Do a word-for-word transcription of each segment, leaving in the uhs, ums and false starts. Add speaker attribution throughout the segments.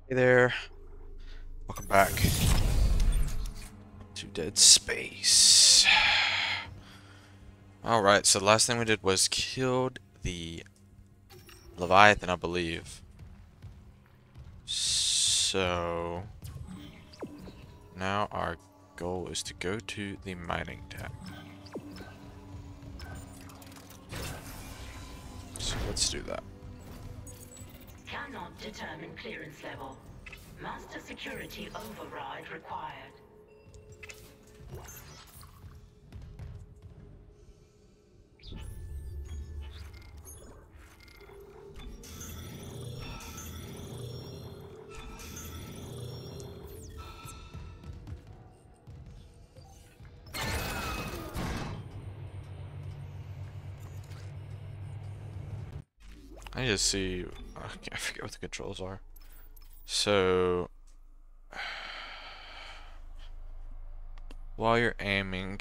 Speaker 1: Hey there, welcome back to Dead Space. Alright, so the last thing we did was killed the Leviathan, I believe. So now our goal is to go to the mining tech. So let's do that.
Speaker 2: Cannot determine clearance level. Master security override required.
Speaker 1: I need to see, I forget what the controls are. So while you're aiming,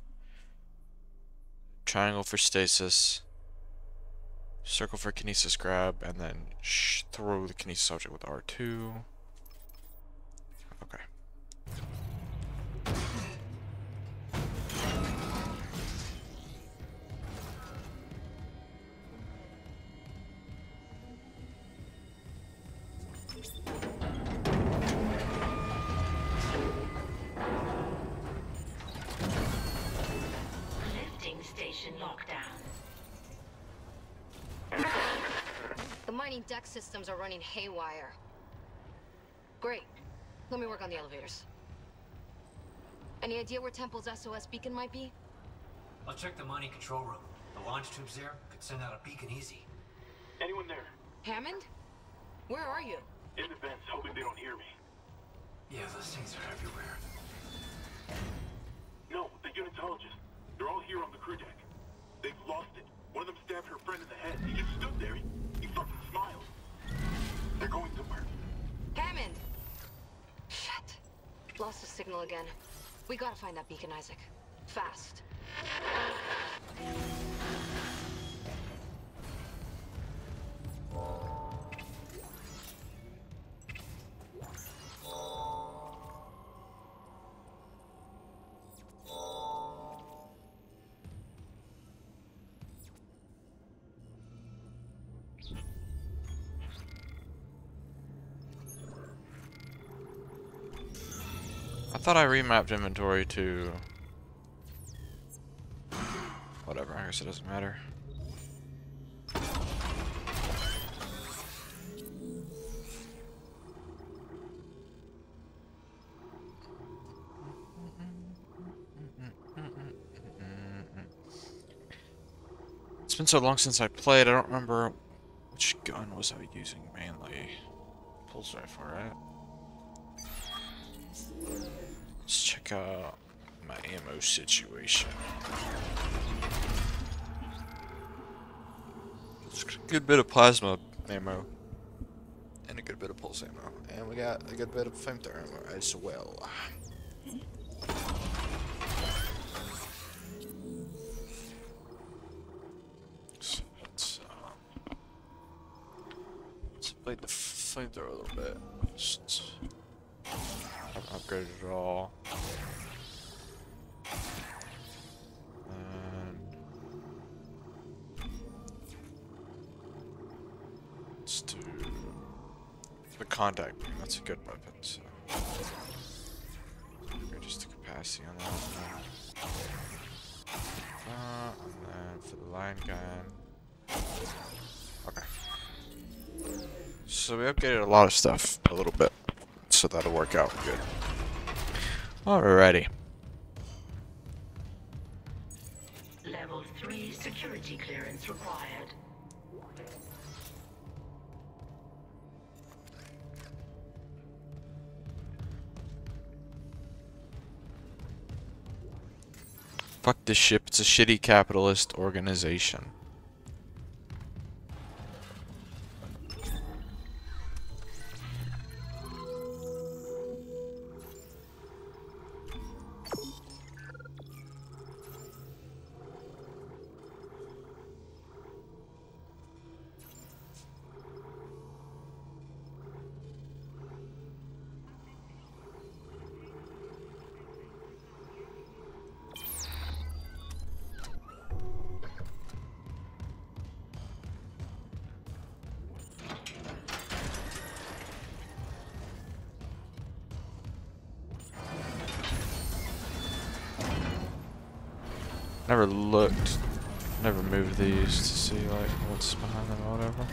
Speaker 1: triangle for stasis, circle for kinesis grab, and then sh throw the kinesis object with R two. Okay.
Speaker 2: Lifting station lockdown.
Speaker 3: The mining deck systems are running haywire. Great. Let me work on the elevators. Any idea where Temple's S O S beacon might be?
Speaker 4: I'll check the mining control room. The launch tubes there could send out a beacon easy.
Speaker 5: Anyone there?
Speaker 3: Hammond? Where are you?
Speaker 5: In the vents, hoping they don't hear me.
Speaker 4: Yeah, those things are everywhere.
Speaker 5: No, the unitologists. They're all here on the crew deck. They've lost it. One of them stabbed her friend in the head. He just stood there. He, he fucking smiled. They're going somewhere.
Speaker 3: Hammond! Shit. Lost the signal again. We gotta find that beacon, Isaac. Fast.
Speaker 1: I thought I remapped inventory to whatever, I guess it doesn't matter. It's been so long since I played, I don't remember which gun was I using mainly. Pulse rifle, right? Let's check out my ammo situation. It's a good bit of plasma ammo. And a good bit of pulse ammo. And we got a good bit of flamethrower ammo as well. So let's, uh, let's play the flamethrower a little bit. Just, haven't upgraded at all. And let's do the contact beam. That's a good weapon. So just the capacity on that one. Uh, and then for the line gun. Okay. So we upgraded a lot of stuff a little bit. So that'll work out good. Alrighty.
Speaker 2: Level three security clearance required.
Speaker 1: Fuck this ship, it's a shitty capitalist organization. Never looked, never moved these to see like what's behind them or whatever.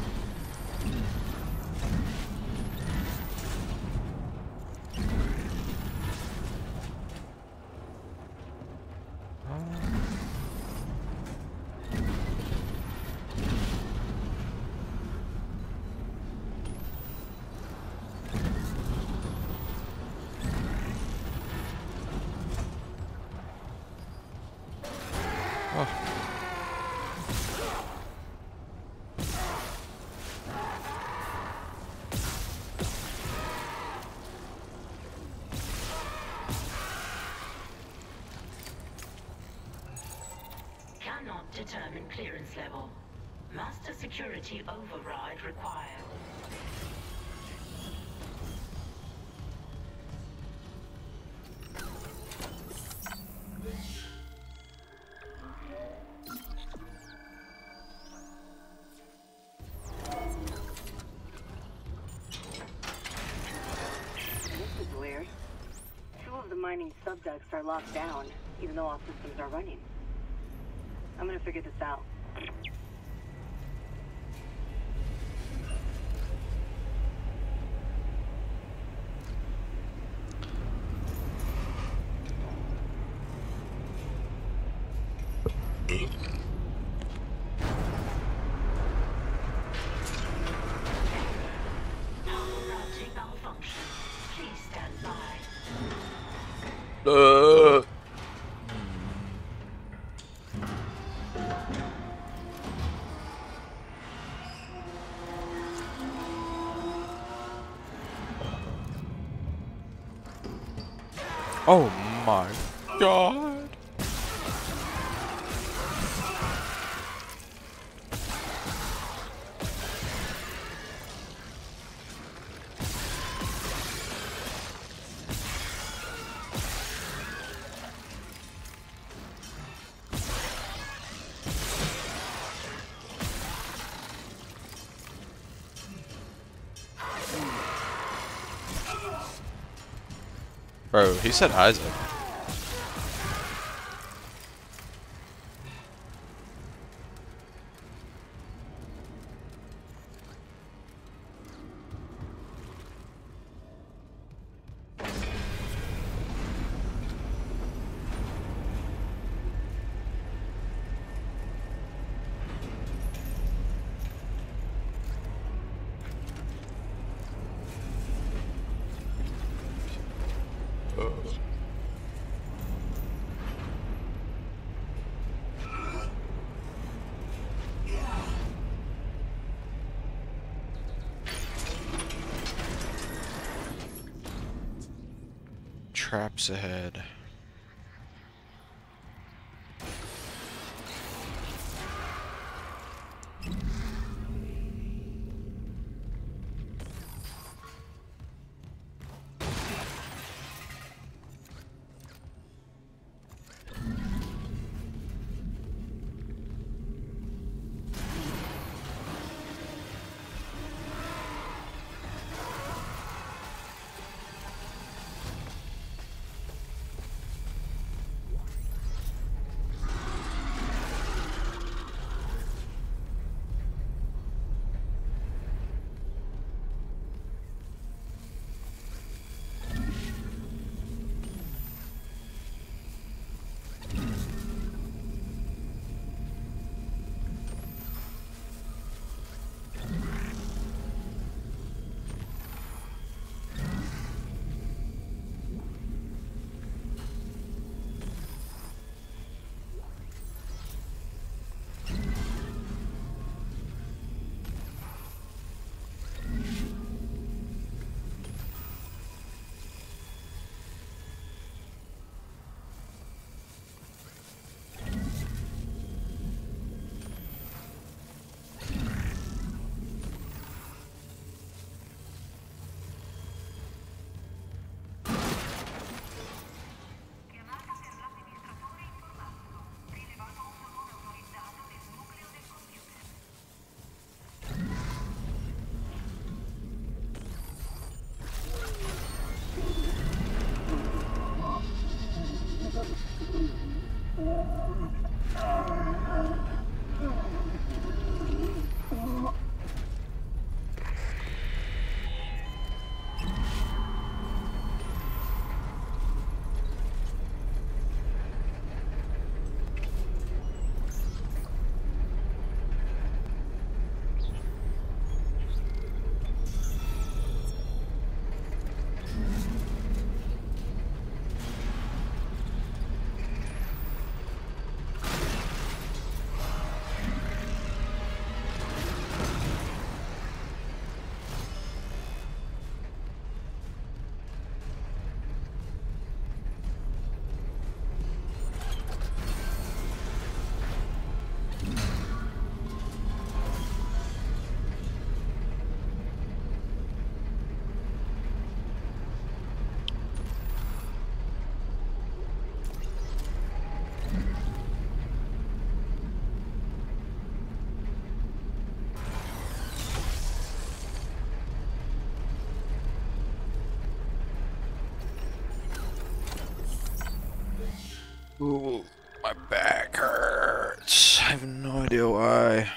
Speaker 1: Oh.
Speaker 2: Cannot determine clearance level. Master security override required.
Speaker 6: This is weird. Two of the mining subducts are locked down, even though all systems are running. I'm gonna figure this out.
Speaker 2: Routing malfunction. Please stand by.
Speaker 1: Uh. Oh my god. Bro, he said Isaac. Traps ahead. Ooh, my back hurts. I have no idea why.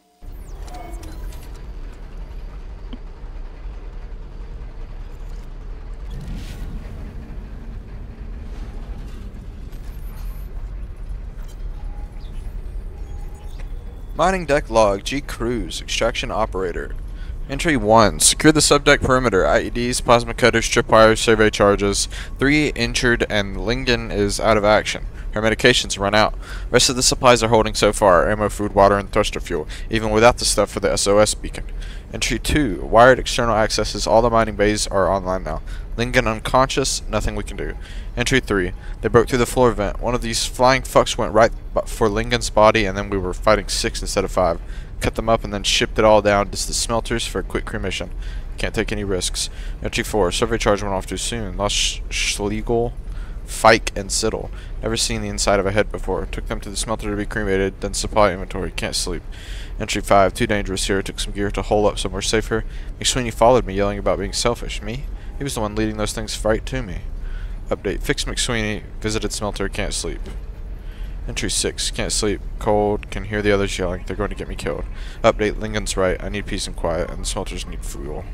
Speaker 1: Mining deck log, G Cruz, extraction operator. Entry one. Secure the subdeck perimeter. I E Ds, plasma cutters, tripwires, survey charges. three injured and Lingen is out of action. Her medications run out. Rest of the supplies are holding so far. Ammo, food, water, and thruster fuel, even without the stuff for the S O S beacon. Entry two. Wired external accesses. All the mining bays are online now. Lingen unconscious. Nothing we can do. Entry three. They broke through the floor vent. One of these flying fucks went right for Lingen's body, and then we were fighting six instead of five. Cut them up and then shipped it all down to the smelters for a quick cremation. Can't take any risks. Entry four. Survey charge went off too soon. Lost Sch Schlegel, Fike, and Siddle. Never seen the inside of a head before. Took them to the smelter to be cremated, then supply inventory. Can't sleep. Entry five. Too dangerous here. Took some gear to hole up somewhere safer. McSweeney followed me, yelling about being selfish. Me? He was the one leading those things right to me. Update. Fix McSweeney. Visited smelter. Can't sleep. Entry six. Can't sleep. Cold. Can hear the others yelling. They're going to get me killed. Update. Lingen's right. I need peace and quiet, and the smelters need fuel.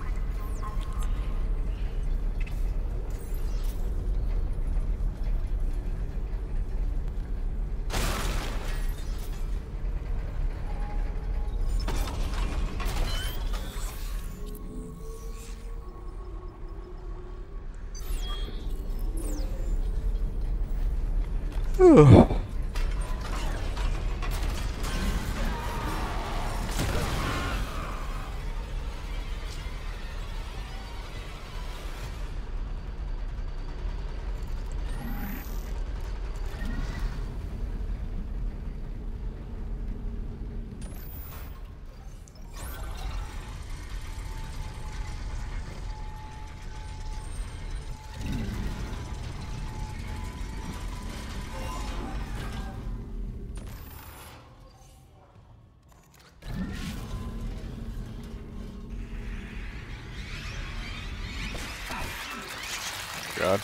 Speaker 1: God.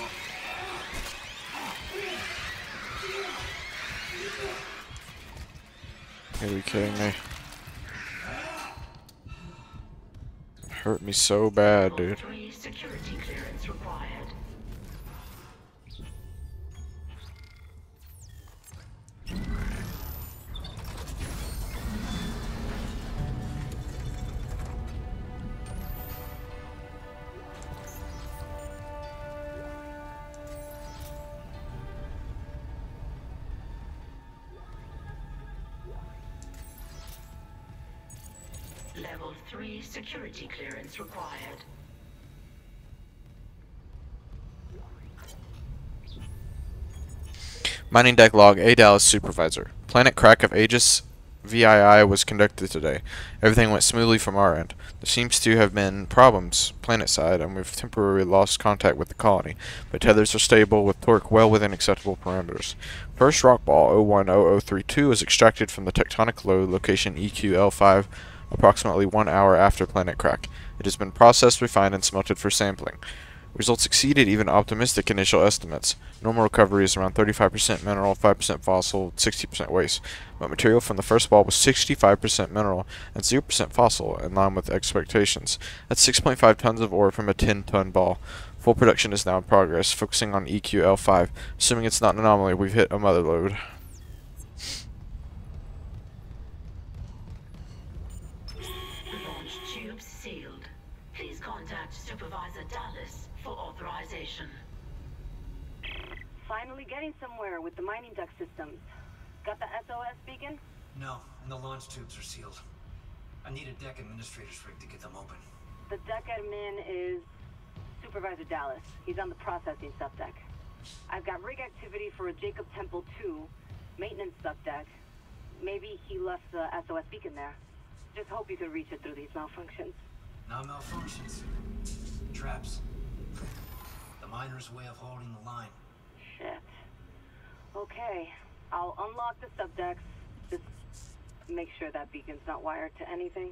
Speaker 1: Are you kidding me? It hurt me so bad, dude.
Speaker 2: Three security clearance required. Level three security clearance required.
Speaker 1: Mining deck log, A. Dallas supervisor. Planet crack of Aegis V I I was conducted today. Everything went smoothly from our end. There seems to have been problems planet side, and we've temporarily lost contact with the colony, but tethers are stable with torque well within acceptable parameters. First rockball zero one zero zero three two was extracted from the tectonic load location E Q L five approximately one hour after planet crack. It has been processed, refined, and smelted for sampling. Results exceeded even optimistic initial estimates. Normal recovery is around thirty-five percent mineral, five percent fossil, sixty percent waste. But material from the first ball was sixty-five percent mineral and zero percent fossil, in line with expectations. That's six point five tons of ore from a ten ton ball. Full production is now in progress, focusing on E Q L five. Assuming it's not an anomaly, we've hit a mother lode.
Speaker 2: Launch tubes sealed. Please contact Supervisor Dallas for authorization.
Speaker 6: Finally getting somewhere with the mining duct systems. Got the S O S beacon?
Speaker 4: No, and the launch tubes are sealed. I need a deck administrator's rig to get them open.
Speaker 6: The deck admin is Supervisor Dallas. He's on the processing subdeck. I've got rig activity for a Jacob Temple two maintenance subdeck. Maybe he left the S O S beacon there. Just hope you can reach it through these malfunctions.
Speaker 4: Not malfunctions. Traps. The miner's way of holding the line.
Speaker 6: Shit. Okay. I'll unlock the subdecks. Just make sure that beacon's not wired to anything.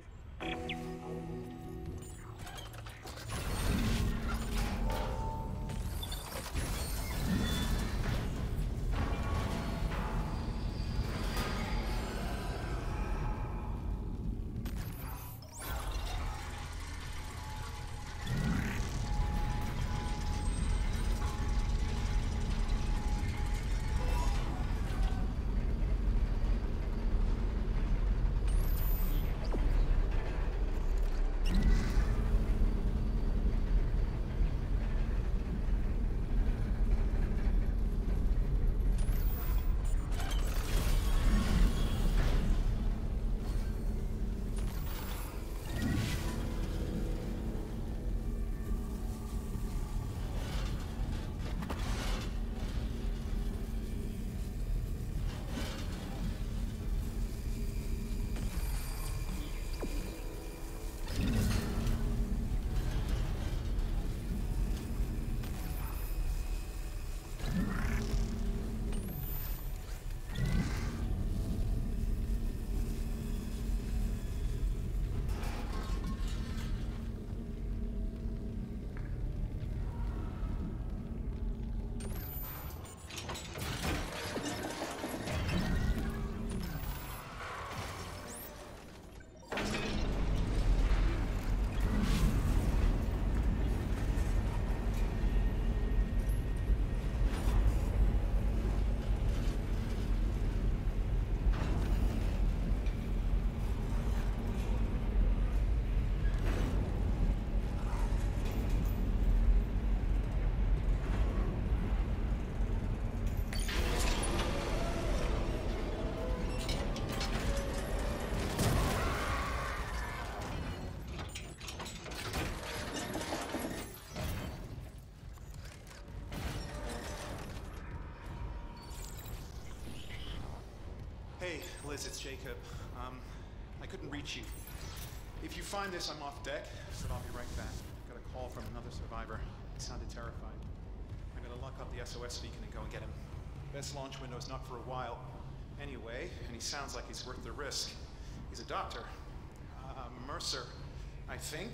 Speaker 7: Liz, it's Jacob. Um, I couldn't reach you. If you find this, I'm off deck, but I'll be right back. Got a call from another survivor. He sounded terrified. I'm gonna lock up the S O S beacon and go and get him. Best launch window's not for a while. Anyway, and he sounds like he's worth the risk. He's a doctor. Uh, Mercer, I think.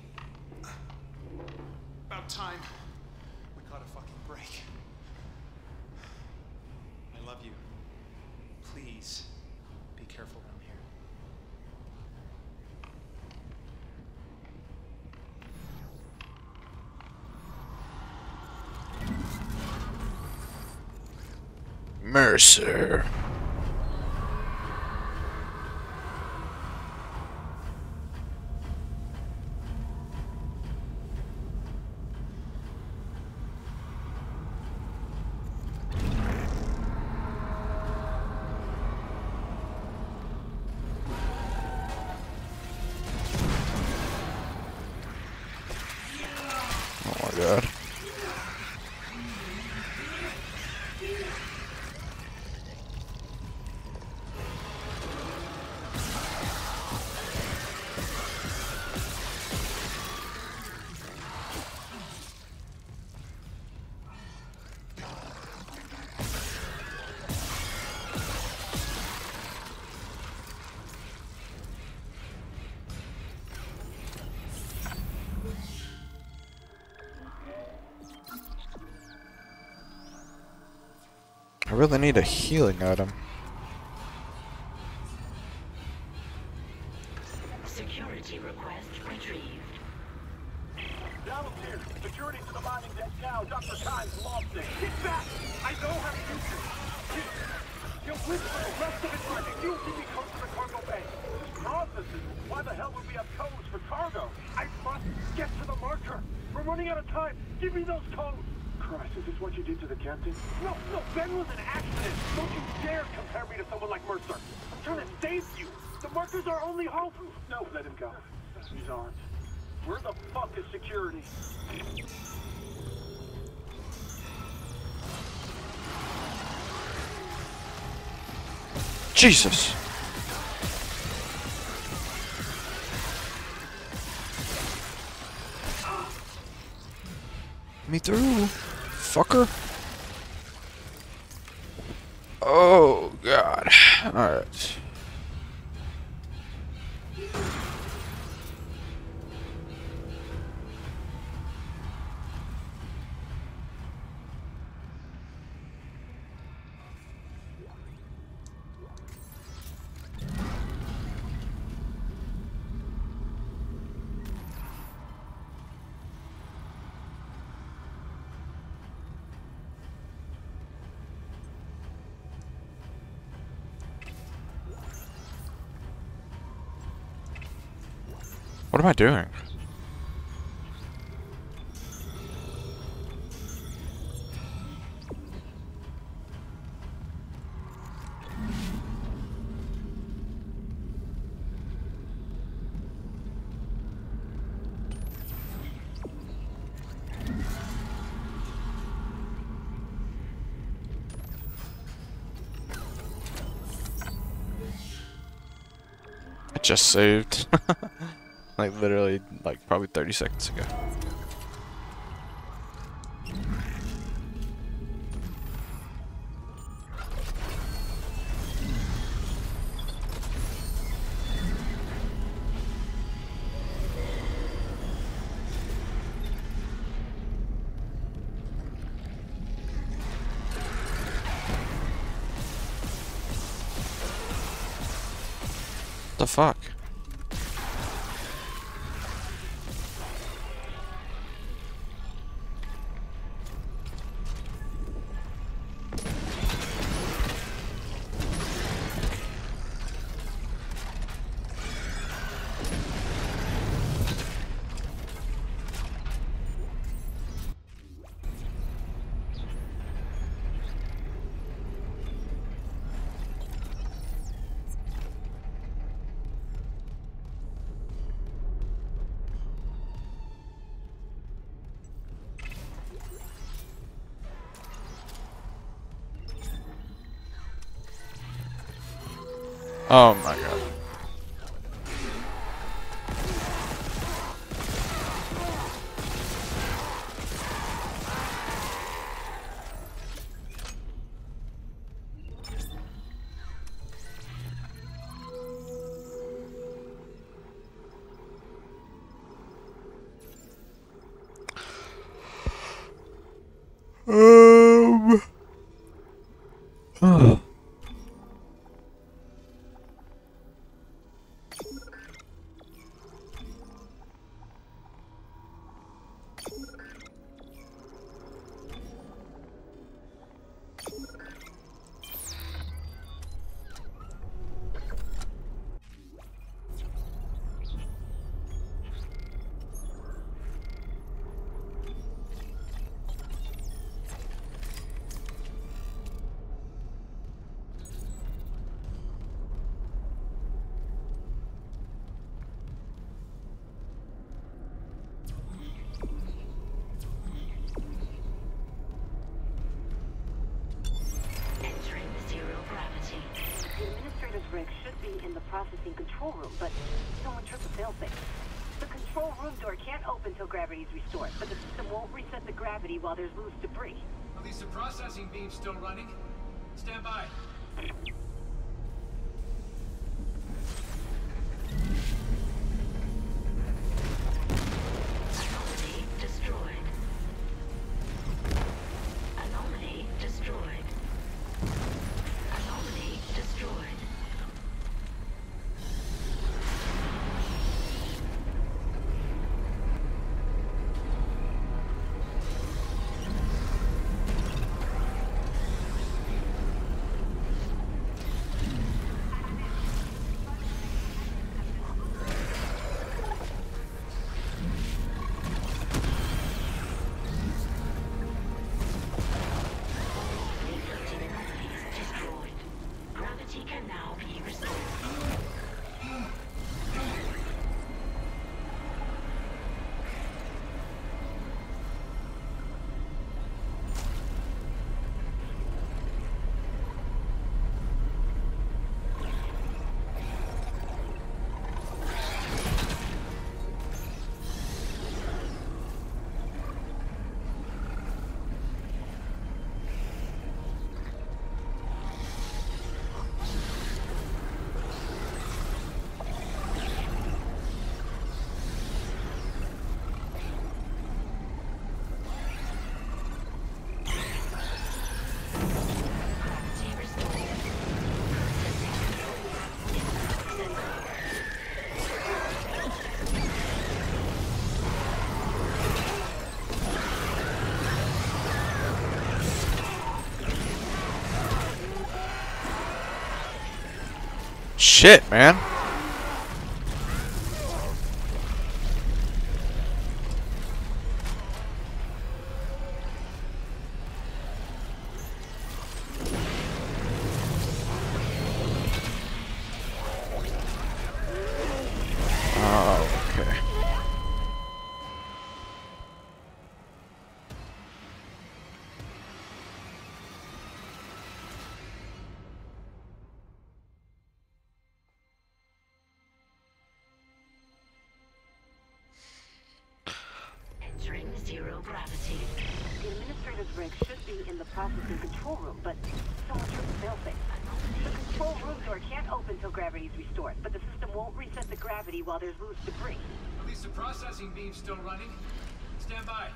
Speaker 7: About time we caught a fucking break. I love you. Please, be careful down here.
Speaker 1: Mercer. Oh my god. I really need a healing item.
Speaker 2: Security request retrieved.
Speaker 5: Donald's here. Security to the mining deck now. Doctor Kyne's lost it. Get back! I know how to do this. You'll whisper the rest of it for you. You keep me close to the cargo bay. Processes. Why the hell would we have codes for cargo? I must get to the marker. We're running out of time. Give me those codes. Christ, is this what you did to the captain? No, no, Ben was an accident. Don't you dare compare me to someone like Mercer. I'm trying to save you. The marker's our only hope. No, let him go. These aren't. Where the fuck is security?
Speaker 1: Jesus. Me through, fucker. Oh god. Alright. What am I doing? I just saved. Like literally, like probably thirty seconds ago. What the fuck? Oh my god. Um.
Speaker 2: Entering zero gravity.
Speaker 6: The administrator's rig should be in the processing control room, but someone tripped the failsafe. The control room door can't open till gravity is restored, but the system won't reset the gravity while there's loose debris.
Speaker 4: At least the processing beam's still running. Stand by.
Speaker 2: Anomaly destroyed. Anomaly destroyed. Anomaly destroyed. Reflecting anomalies destroyed. Gravity can now be restored. Gravity restored.
Speaker 1: Shit, man. Oh, okay.
Speaker 2: Entering zero gravity.
Speaker 6: The administrator's rig should be in the processing control room, but someone tripped the failsafe. The control room door can't open till gravity is restored, but the system won't reset the gravity while there's loose debris.
Speaker 4: At least the processing beam's still running. Stand by.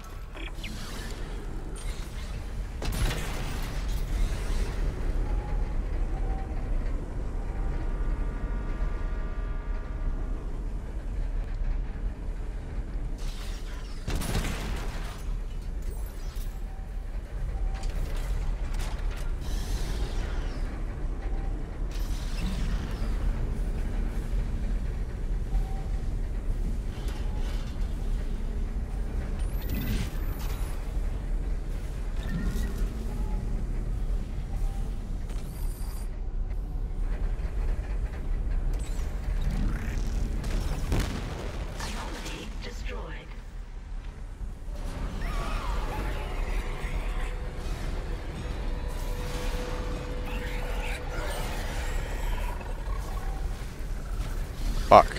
Speaker 1: Fuck.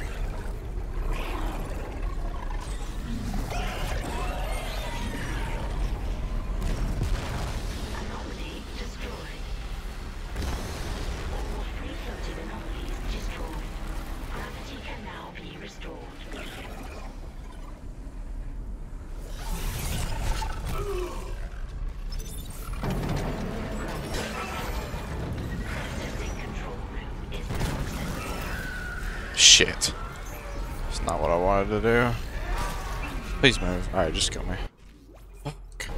Speaker 2: Anomaly destroyed. All free floating anomalies destroyed. Gravity can now be restored. Processing control room is now accessible.
Speaker 1: Shit. That's not what I wanted to do. Please move. Alright, just kill me. Fuck.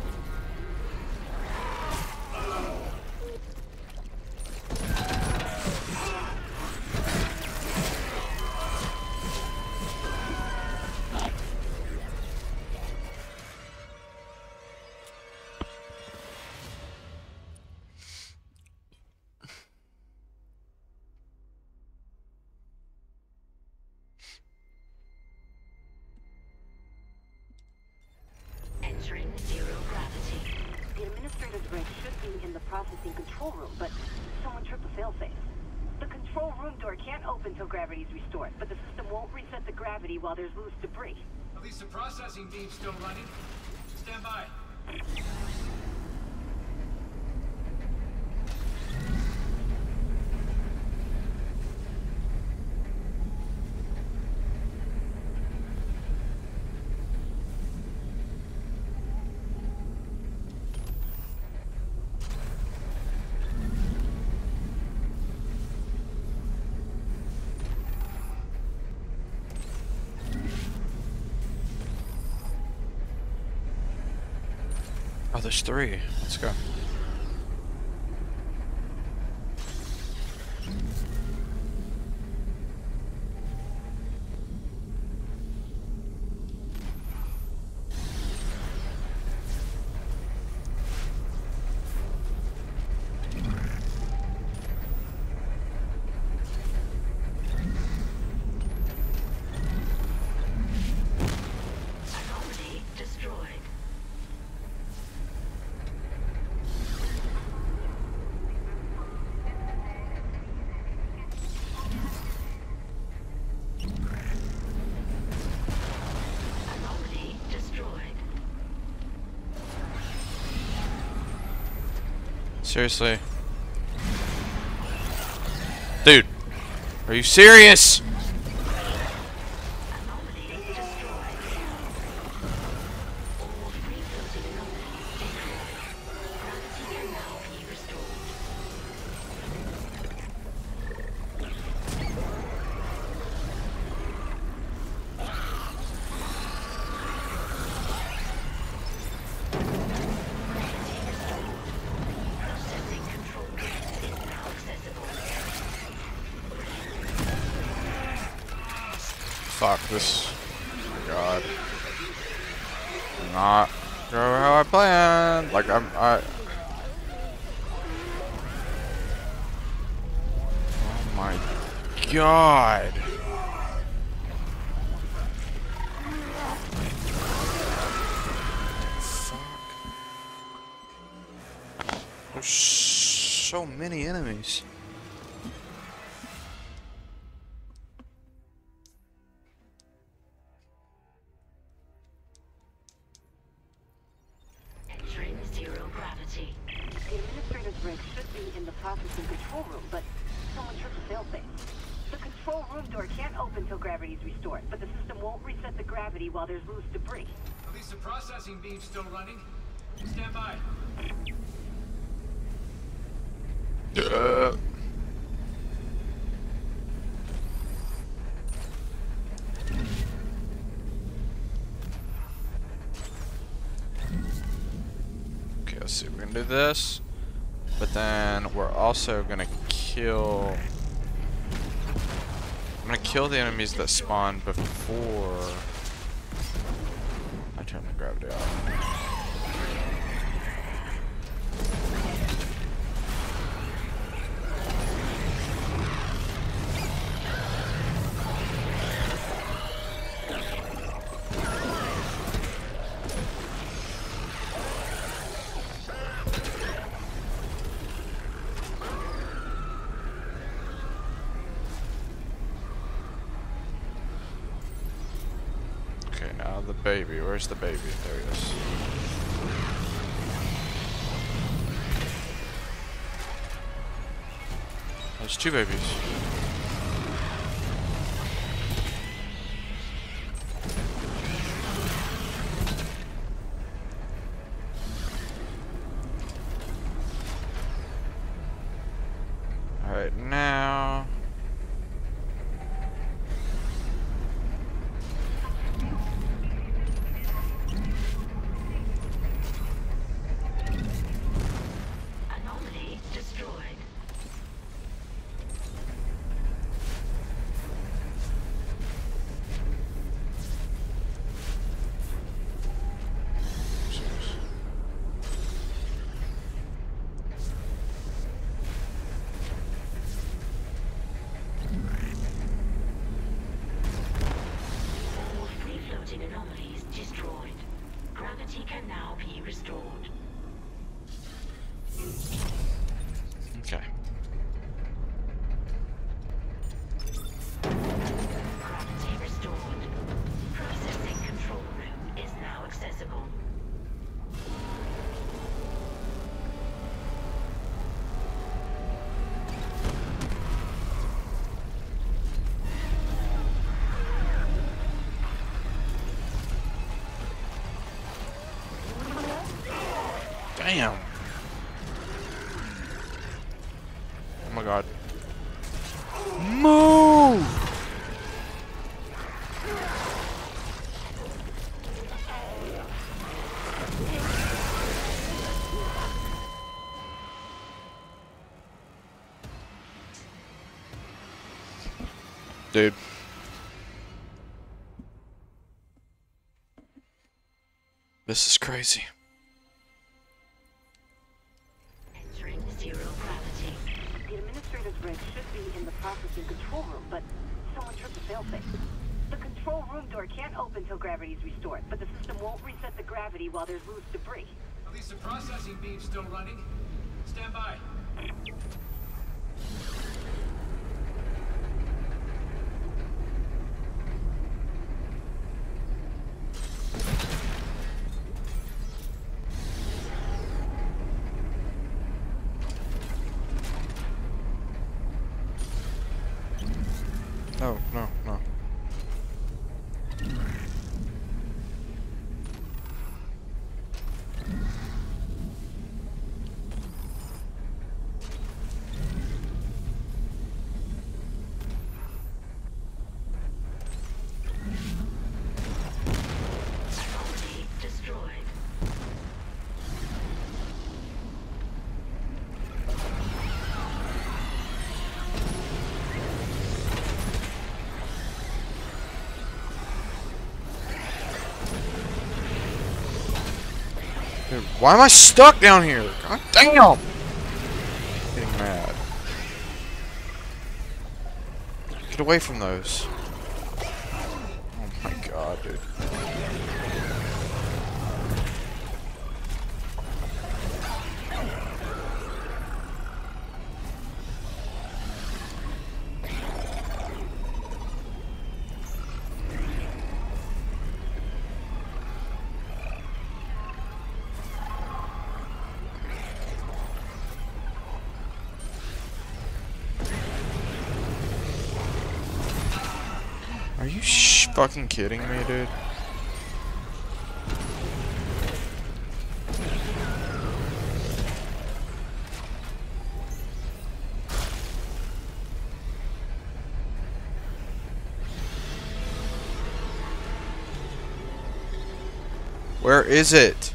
Speaker 2: Entering zero gravity.
Speaker 6: The administrator's rig should be in the processing control room, but someone tripped the failsafe. The control room door can't open till gravity is restored, but the system won't reset the gravity while there's loose debris.
Speaker 4: At least the processing beam's still running. Stand by.
Speaker 1: Oh, there's three. Let's go.
Speaker 2: Anomaly destroyed. Anomaly destroyed.
Speaker 1: Seriously? Dude, are you serious?
Speaker 2: Anomaly destroyed. All free floating anomalies destroyed. Gravity can now be restored. Processing control room is now accessible.
Speaker 1: Fuck this. Oh my god. Not go how I planned. Like I'm I Oh my god. Fuck. There's so many enemies.
Speaker 2: Entering zero gravity.
Speaker 6: The administrator's rig should be in the processing control room, but someone tripped the failsafe. The control room door can't open till gravity is restored, but the system won't reset the gravity while there's loose debris.
Speaker 4: At least the processing beam's still running. Stand by.
Speaker 1: Uh. Okay, let's see. We're gonna do this, but then we're also gonna kill. I'm gonna kill the enemies that spawn before I turn the gravity off. Okay, now the baby. Where's the baby? There he is. There's two babies. Alright, now...
Speaker 2: Anomaly destroyed. All free-floating anomalies destroyed. Gravity can now be restored.
Speaker 1: Okay.
Speaker 2: Gravity restored. Processing control room is now accessible.
Speaker 1: Damn. Oh my god. Move! Dude. This is crazy.
Speaker 2: Entering zero gravity.
Speaker 6: The administrator's rig should be in the processing control room, but someone tripped the failsafe. The control room door can't open till gravity is restored, but the system won't reset the gravity while there's loose debris.
Speaker 4: At least the processing beam's still running. Stand by.
Speaker 1: No, no, no.
Speaker 2: Anomaly destroyed.
Speaker 1: Dude, why am I stuck down here? God damn! Getting mad. Get away from those. Oh my god, dude. Are you sh fucking kidding me, dude? Where is it?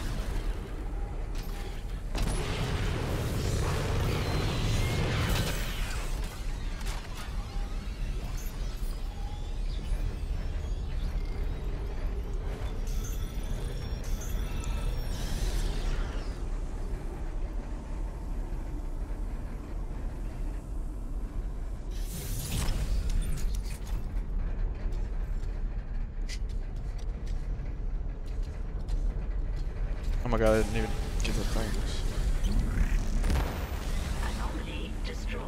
Speaker 1: Oh my god, I didn't even get the things.
Speaker 2: Anomaly destroyed.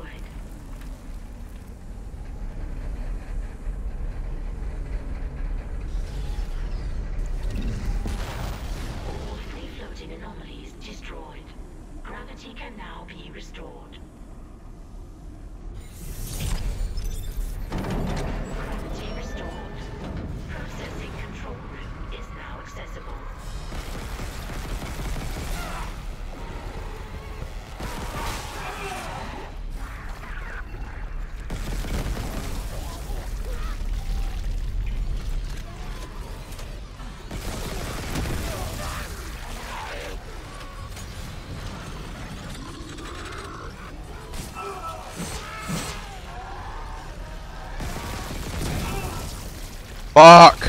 Speaker 1: Fuck!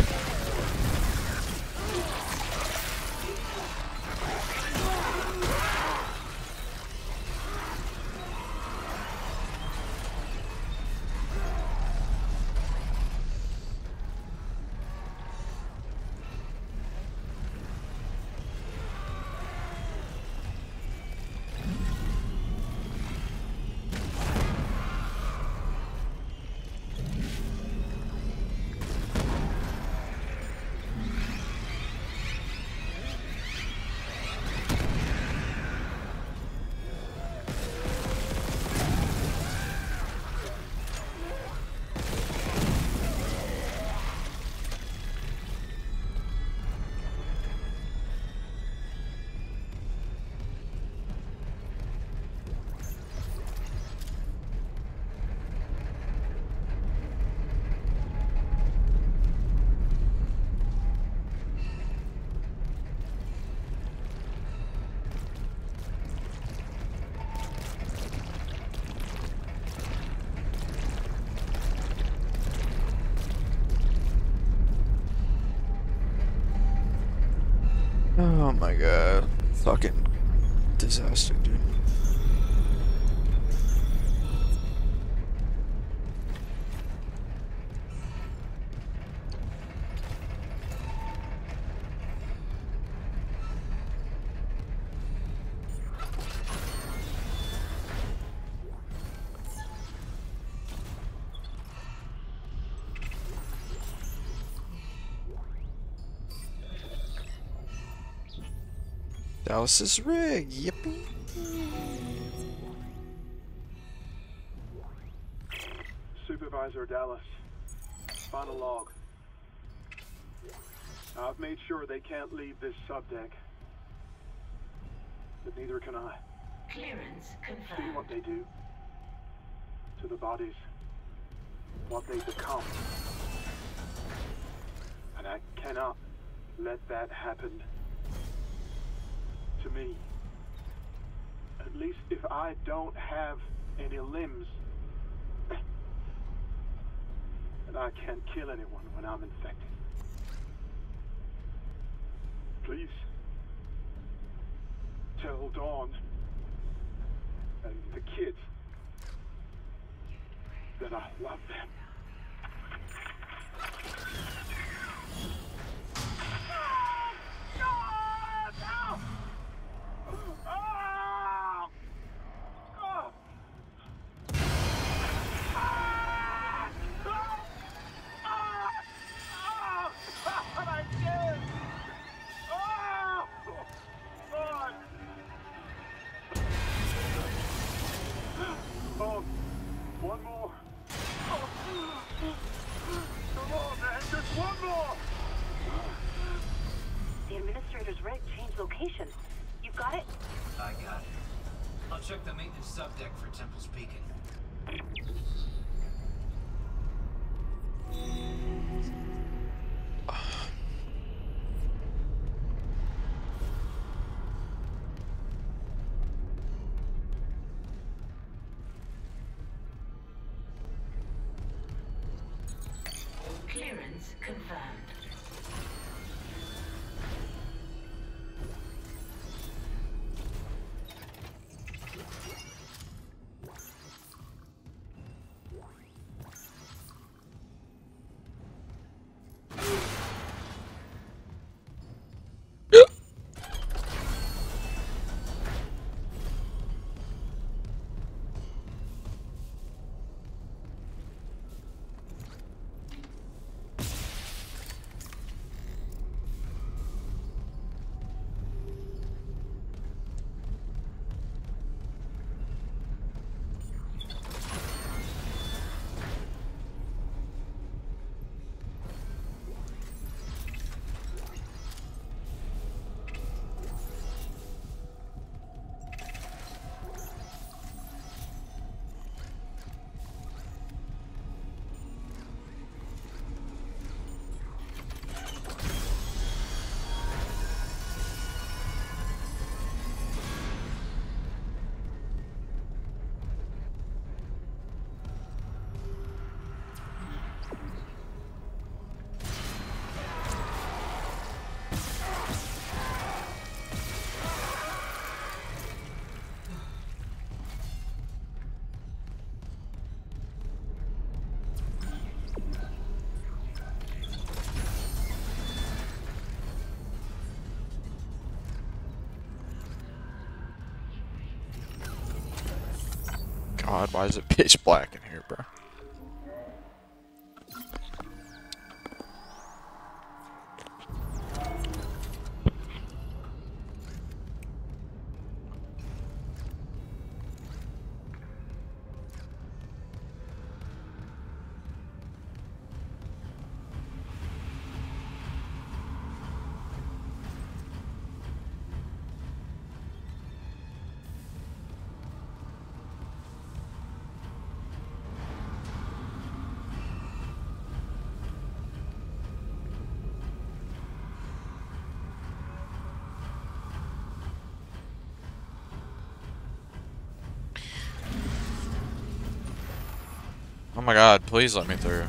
Speaker 1: Oh my god. Fucking disaster, dude. Dallas's rig, yippee.
Speaker 5: Supervisor Dallas, final log. I've made sure they can't leave this subdeck, but neither can I.
Speaker 2: Clearance
Speaker 5: See what
Speaker 2: confirmed.
Speaker 5: they do to the bodies, what they become. And I cannot let that happen to me. At least if I don't have any limbs, and I can't kill anyone when I'm infected. Please tell Dawn and the kids that I love them. Oh, one more. Oh, come on, man, just one more.
Speaker 6: The administrator's rig changed location. You got it?
Speaker 4: I got it. I'll check the maintenance subdeck for Temple's Beacon.
Speaker 2: Clearance confirmed.
Speaker 1: God, why is it pitch black in here, bro? Oh my God, please let me through.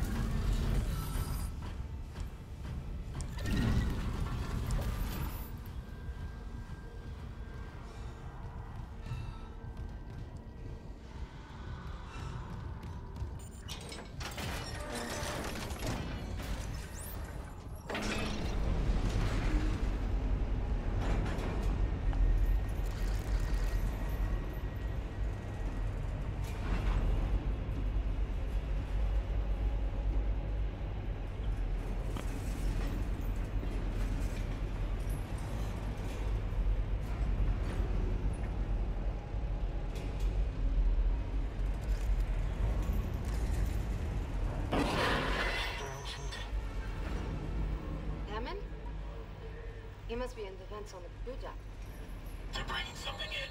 Speaker 3: Hammond? He must be in the vents on the boot dock.
Speaker 4: They're bringing something in.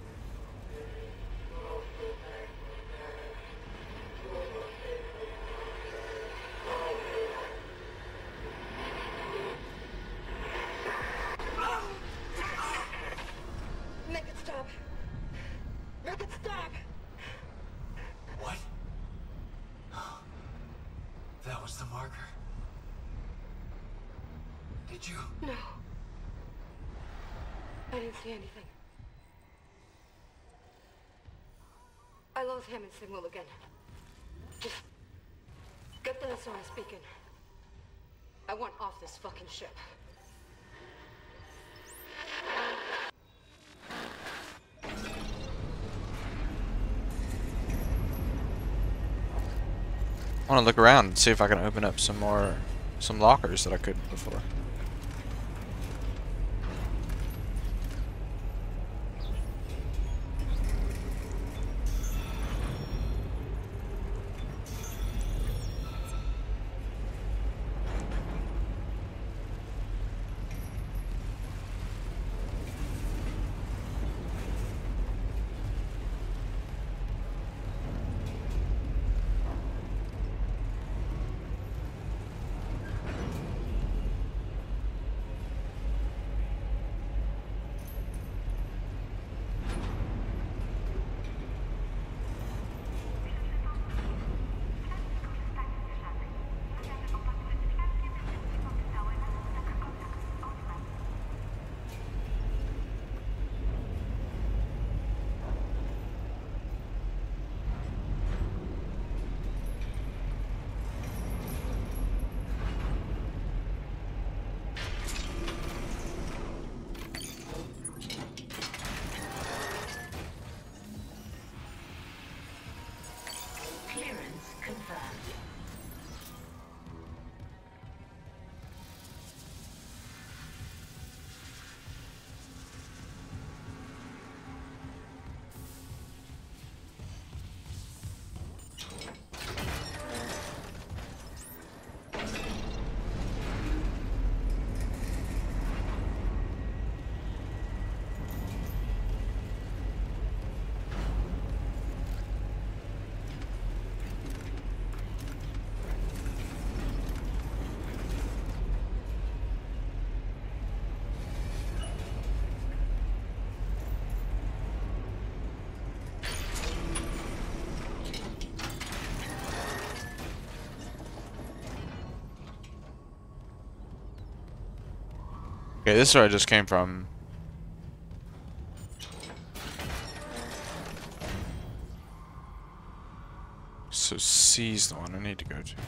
Speaker 3: Make it stop! Make it stop!
Speaker 4: What? That was the marker. Did you?
Speaker 3: No. I didn't see anything. I lost Hammond signal again. Just get the S O S beacon. I want off this fucking ship.
Speaker 1: I want to look around and see if I can open up some more, some lockers that I couldn't before.
Speaker 2: Clearance confirmed.
Speaker 1: Okay, this is where I just came from. So C's the one I need to go to.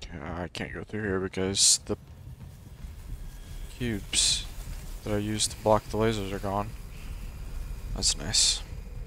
Speaker 1: Okay, I can't go through here because the cubes that I used to block the lasers are gone. That's nice.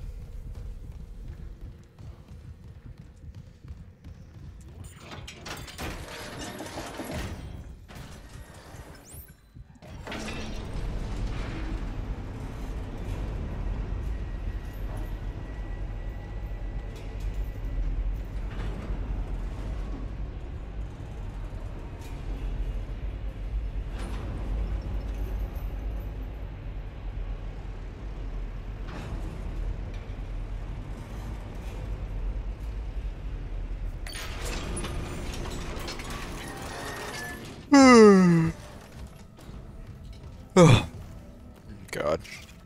Speaker 1: Oh, God.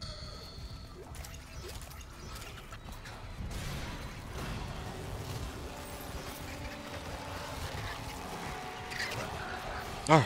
Speaker 1: Oh.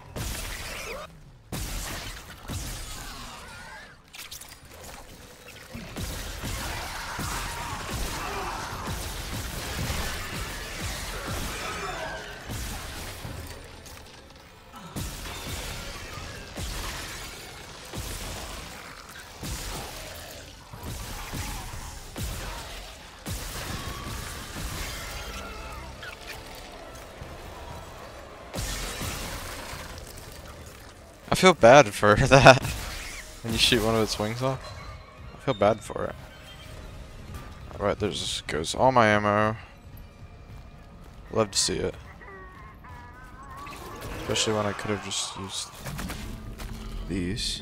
Speaker 1: I feel bad for that. When you shoot one of its wings off, I feel bad for it. Alright, there's goes all my ammo. Love to see it. Especially when I could have just used these.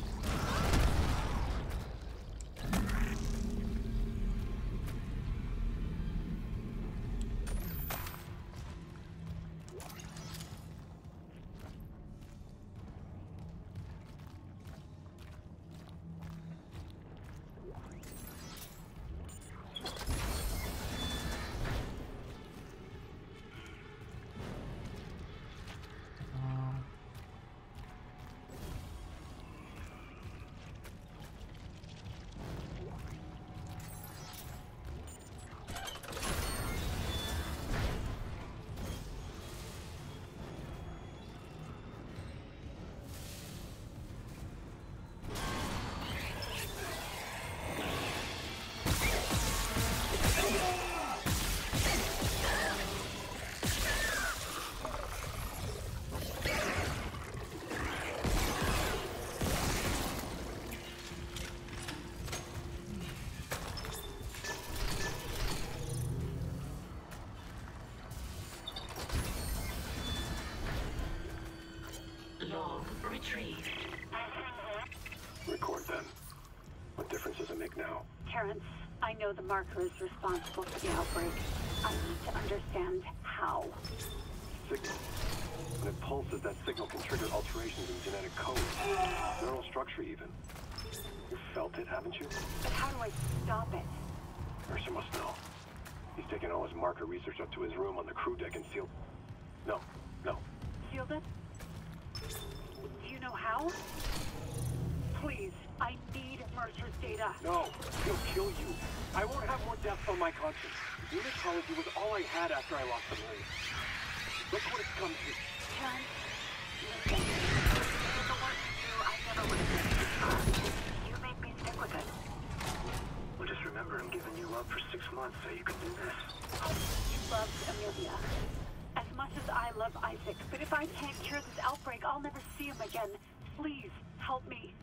Speaker 2: Log retrieved.
Speaker 5: Record them. What difference does it make now?
Speaker 6: Terrence, I know the marker is responsible for the outbreak. I need to understand how.
Speaker 5: Signal. When it pulses, that signal can trigger alterations in genetic code. Neural structure even. You've felt it, haven't you?
Speaker 6: But how do I stop it?
Speaker 5: Mercer must know. He's taken all his marker research up to his room on the crew deck and sealed... No, no.
Speaker 6: Sealed it? Do you know how? Please, I need Mercer's data.
Speaker 5: No, he'll kill you. I won't have more deaths on my conscience. Unitology was all I had after I lost the million. Look what it's come to.
Speaker 6: Terrence, listen. With the work you do, I never would have been this far. You made me stick with it.
Speaker 5: Well, just remember, I'm giving you up for six months so you can do this.
Speaker 6: You loved Amelia. As much as I love Isaac, but if I can't cure this outbreak, I'll never see him again. Please, help me.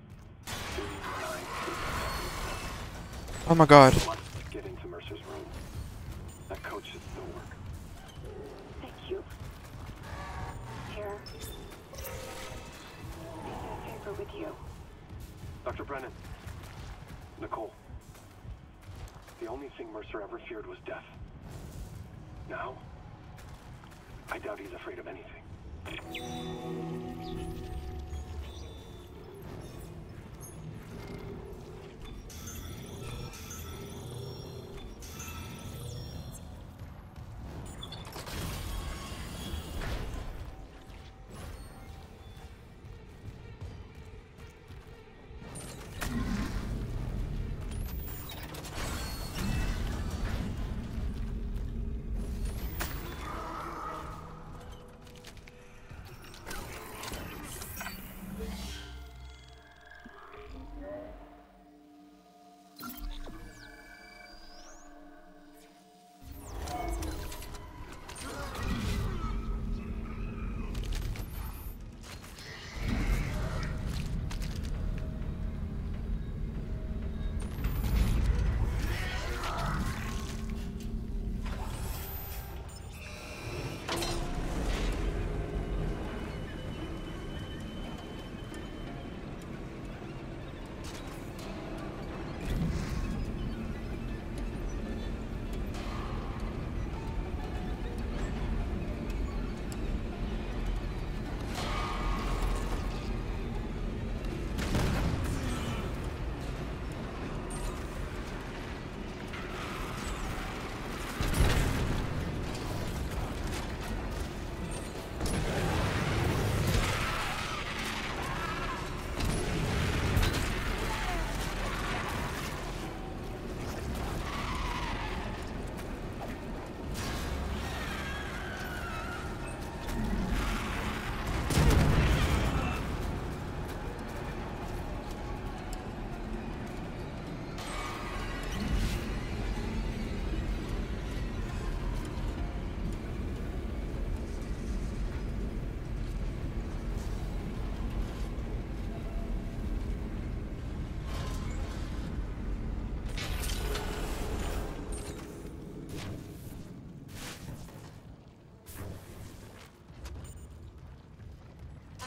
Speaker 1: Oh my God.
Speaker 5: Get into Mercer's room. That code should still work.
Speaker 6: Thank you. Here. Be safer with you.
Speaker 5: Doctor Brennan. Nicole. The only thing Mercer ever feared was death. Now, I doubt he's afraid of anything.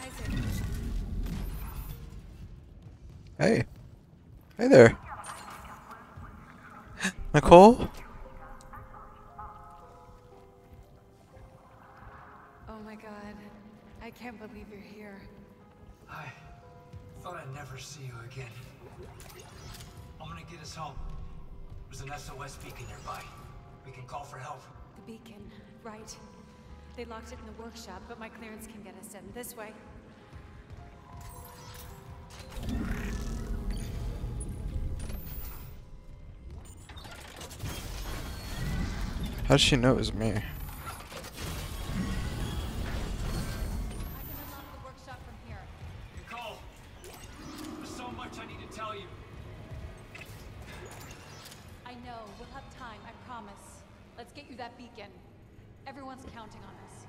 Speaker 8: Isaac.
Speaker 1: Hey. Hey there. Nicole?
Speaker 8: Oh my god. I can't believe you're here.
Speaker 4: I thought I'd never see you again. I'm gonna get us home. There's an S O S beacon nearby. We can call for help.
Speaker 8: The beacon, right. They locked it in the workshop, but my clearance can get us in this way.
Speaker 1: How'd she know it was me?
Speaker 8: I can unlock the workshop from here.
Speaker 4: Nicole, there's so much I need to tell you.
Speaker 8: I know. We'll have time, I promise. Let's get you that beacon. Everyone's counting on us.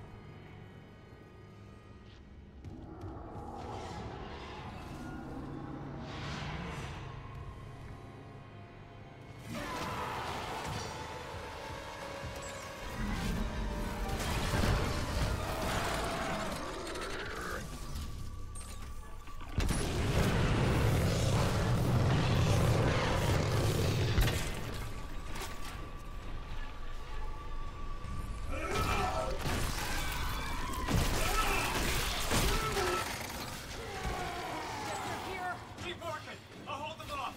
Speaker 4: Keep working. I'll hold them off.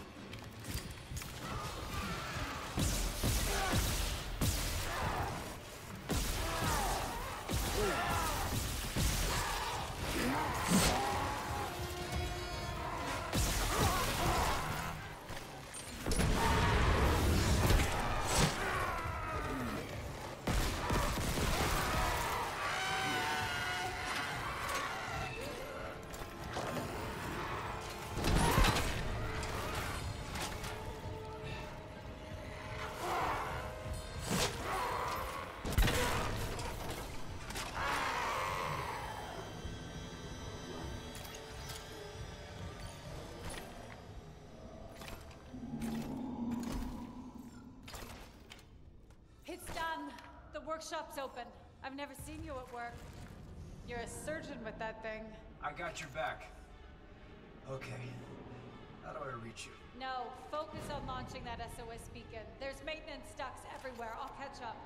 Speaker 8: It's done. The workshop's open. I've never seen you at work. You're a surgeon with that thing.
Speaker 4: I got your back. Okay. How do I reach you?
Speaker 8: No, focus on launching that S O S beacon. There's maintenance ducts everywhere. I'll catch up.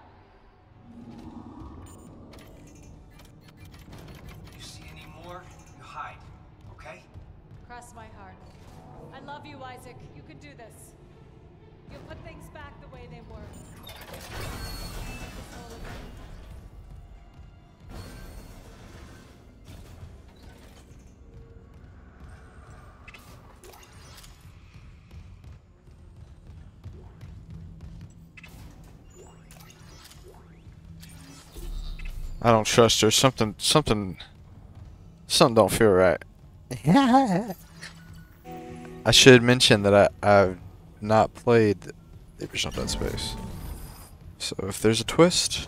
Speaker 4: You see any more? You hide. Okay?
Speaker 8: Cross my heart. I love you, Isaac. You can do this. You'll put things back the way they were. This all again.
Speaker 1: I don't trust her. Something, something, something don't feel right. I should mention that I, I've not played the original Dead Space. So if there's a twist,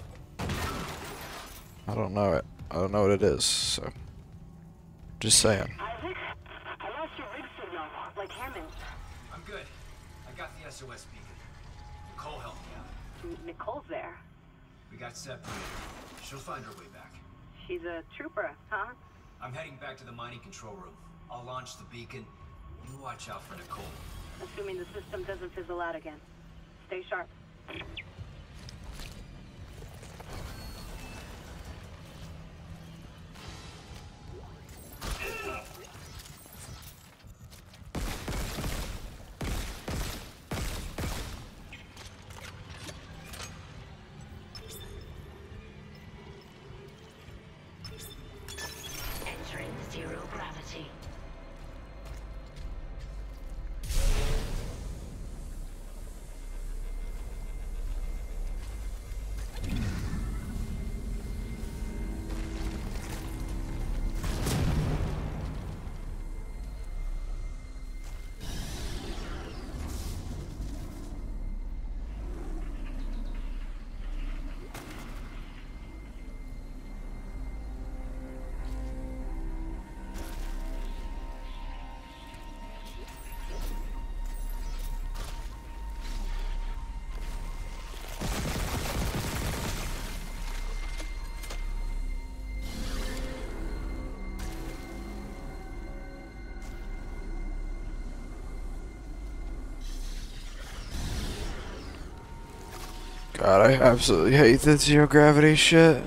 Speaker 1: I don't know it. I don't know what it is, so just saying.
Speaker 6: Isaac, I lost your rig signal, like Hammond.
Speaker 4: I'm good. I got the S O S beacon. Nicole helped me out.
Speaker 6: N- Nicole's there.
Speaker 4: We got separated. She'll find her way back.
Speaker 6: She's a trooper, huh?
Speaker 4: I'm heading back to the mining control room. I'll launch the beacon. You watch out for Nicole.
Speaker 6: Assuming the system doesn't fizzle out again. Stay sharp.
Speaker 2: Entering zero gravity.
Speaker 1: God, I absolutely hate that zero gravity shit.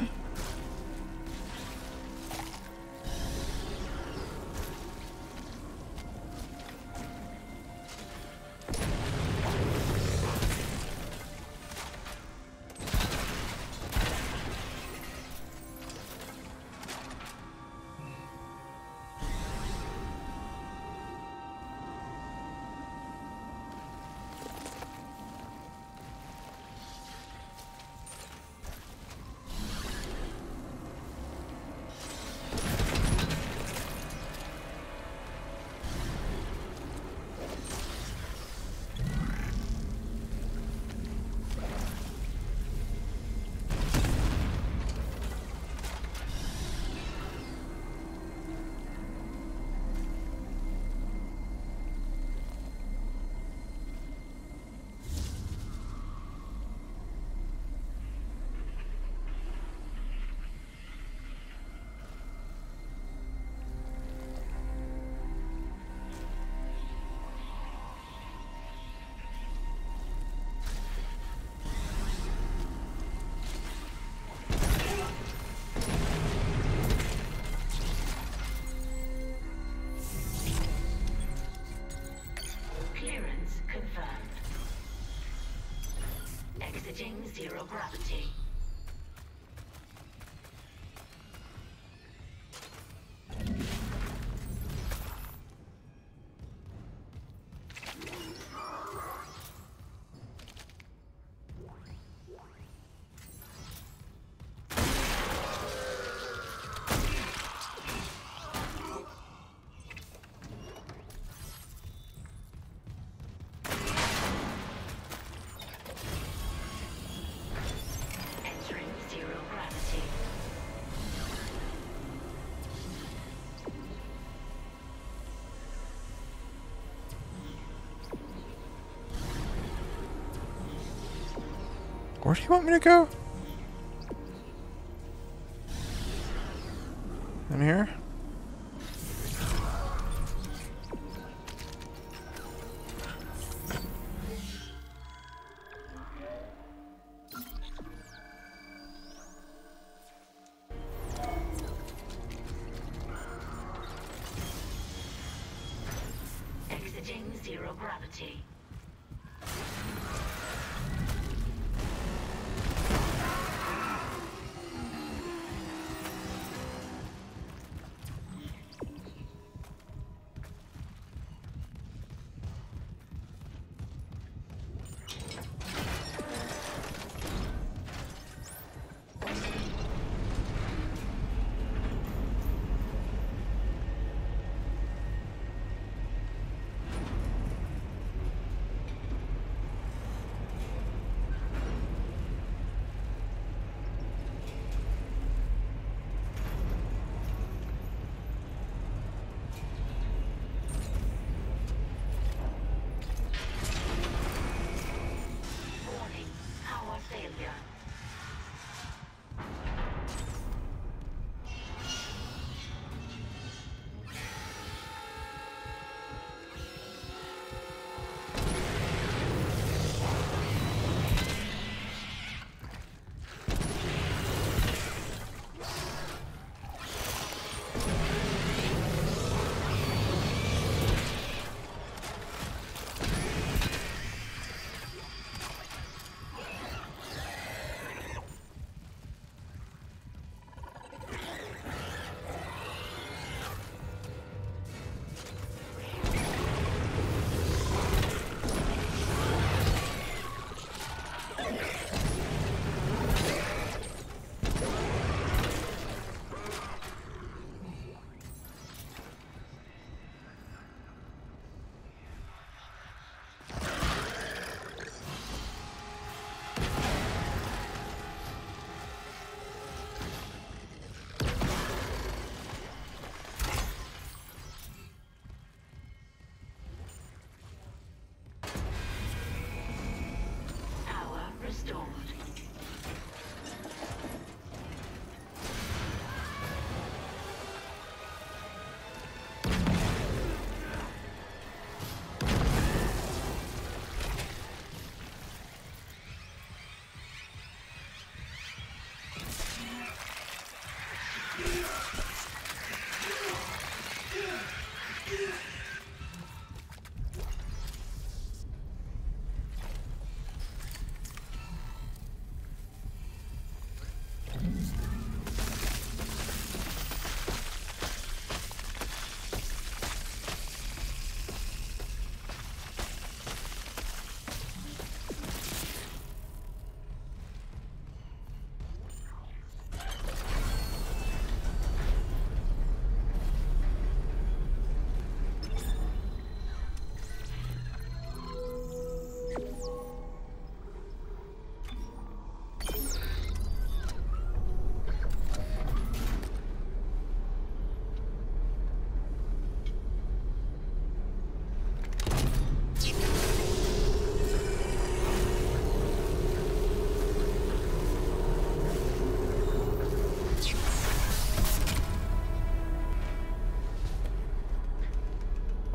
Speaker 2: Clearance confirmed. Exiting zero gravity. Entering zero gravity.
Speaker 1: Where do you want me to go? In here?
Speaker 2: Exiting zero gravity.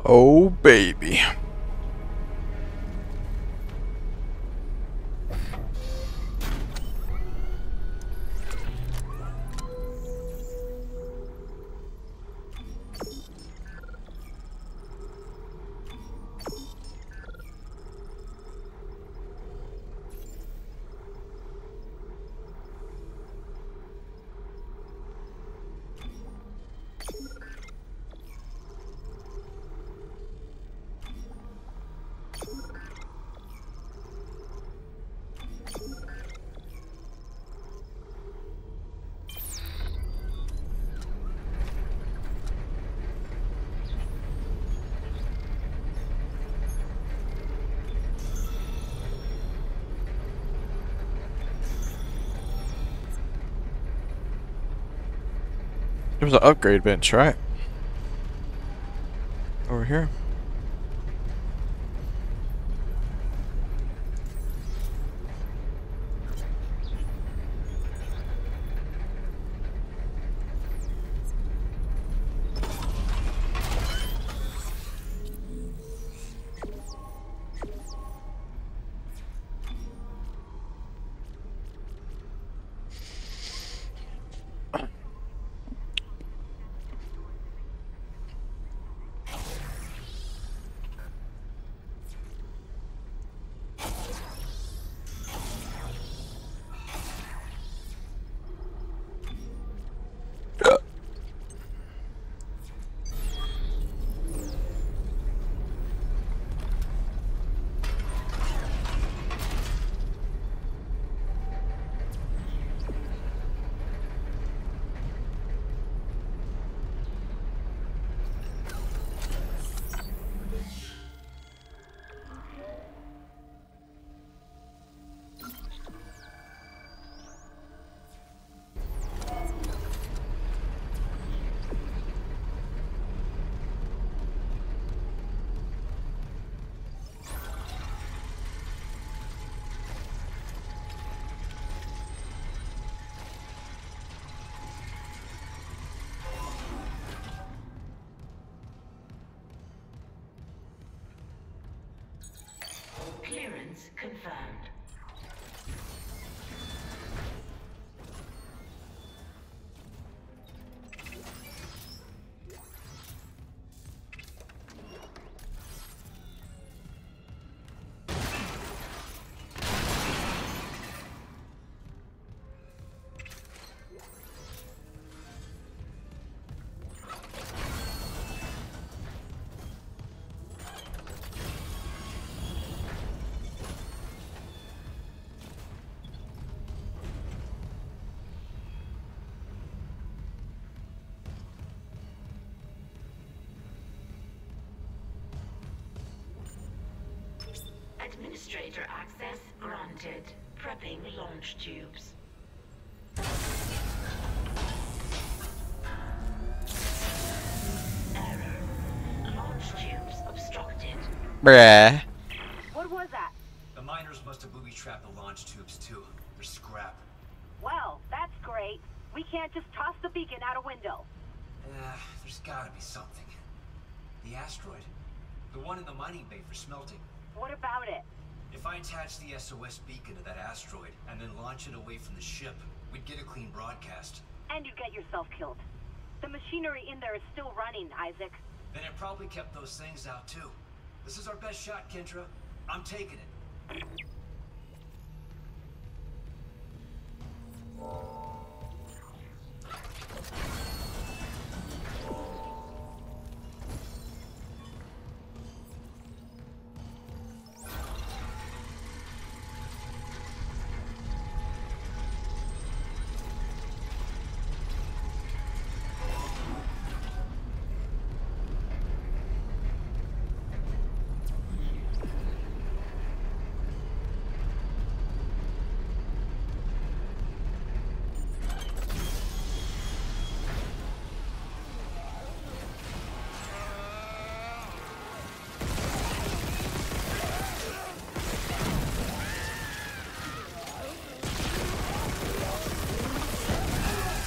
Speaker 1: Oh, baby. There was an upgrade bench, right? Over here.
Speaker 2: Clearance confirmed. Administrator access granted. Prepping launch tubes. Error. Launch tubes obstructed.
Speaker 1: Bruh.
Speaker 6: What was that?
Speaker 4: The miners must have booby-trapped the launch tubes, too. They're scrap.
Speaker 6: Well, that's great. We can't just toss the beacon out a window.
Speaker 4: Uh, there's gotta be something. The asteroid. The one in the mining bay for smelting.
Speaker 6: What about it?
Speaker 4: If I attach the S O S beacon to that asteroid and then launch it away from the ship, we'd get a clean broadcast.
Speaker 6: And you get yourself killed. The machinery in there is still running, Isaac.
Speaker 4: Then it probably kept those things out too. This is our best shot, Kendra. I'm taking it.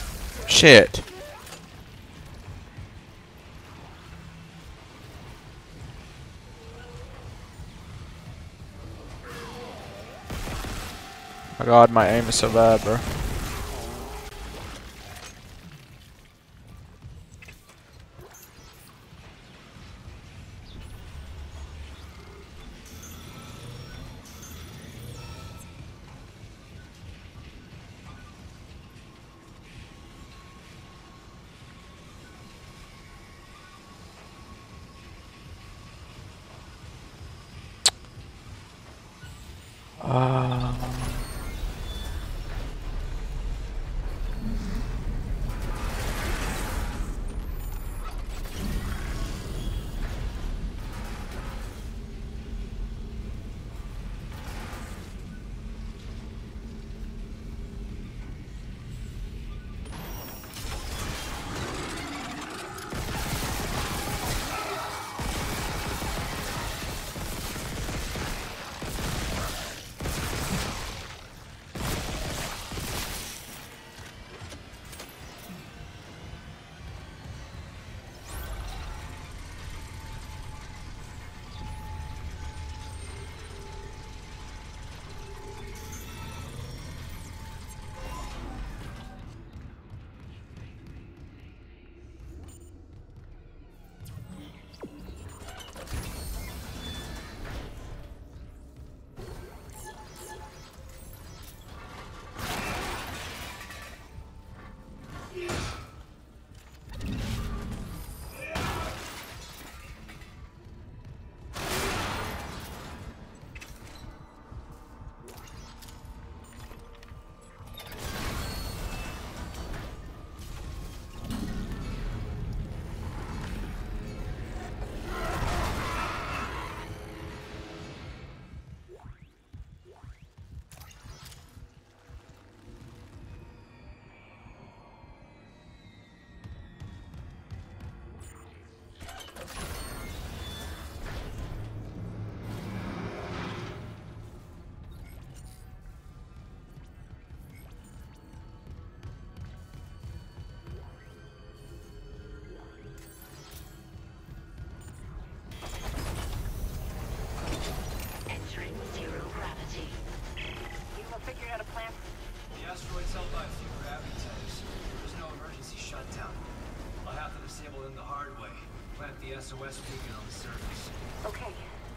Speaker 1: Shit. My god, my aim is so bad, bro. Um,
Speaker 2: Entering zero gravity.
Speaker 6: You have figured out a plan?
Speaker 4: The asteroid's held by a few gravity centers. There's no emergency shutdown. I'll have to disable them the hard way. Plant the S O S beacon on the surface.
Speaker 6: Okay.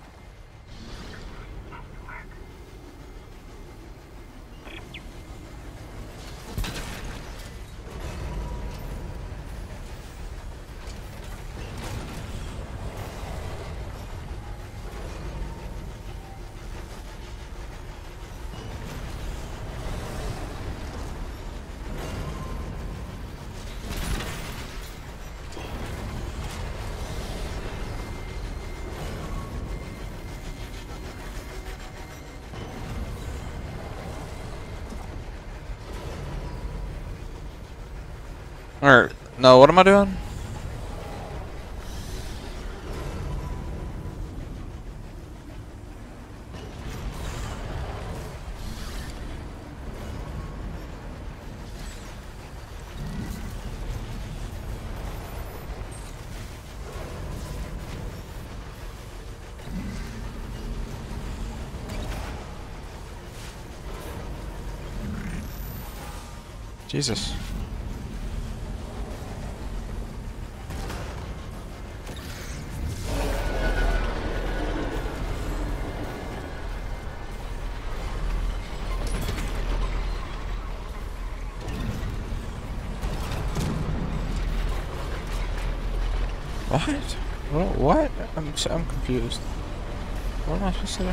Speaker 1: or no, what am I doing? Jesus. What? What? What? I'm so, I'm confused. What am I supposed to do?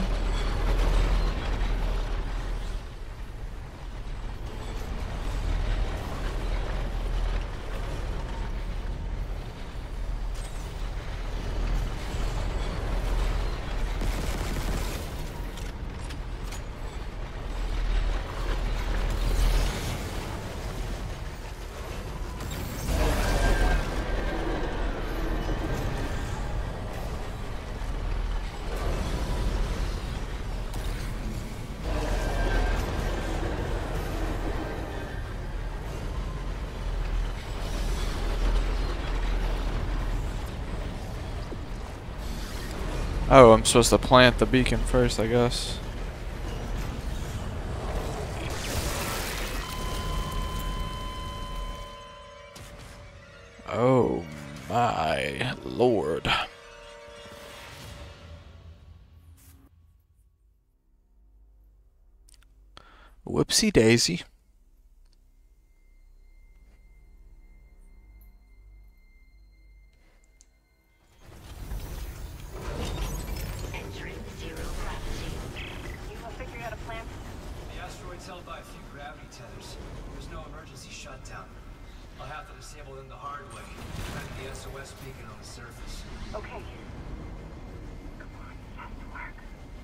Speaker 1: Oh, I'm supposed to plant the beacon first, I guess. Oh my lord. Whoopsie daisy.
Speaker 2: Entering zero gravity.
Speaker 6: You have figured out a plan?
Speaker 4: The asteroid's held by a few gravity tethers. There's no emergency shutdown. I'll have to disable them the hard way. Find the S O S beacon on the surface.
Speaker 6: Okay. Come on, it has to work.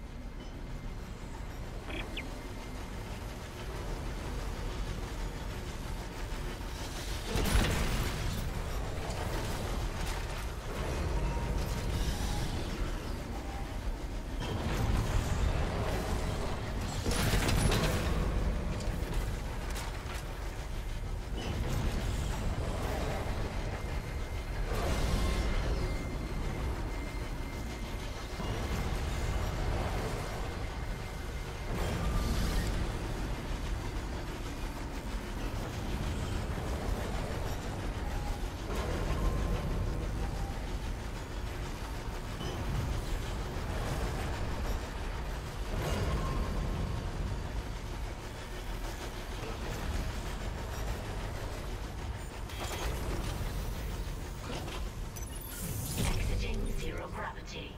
Speaker 2: Exiting zero gravity.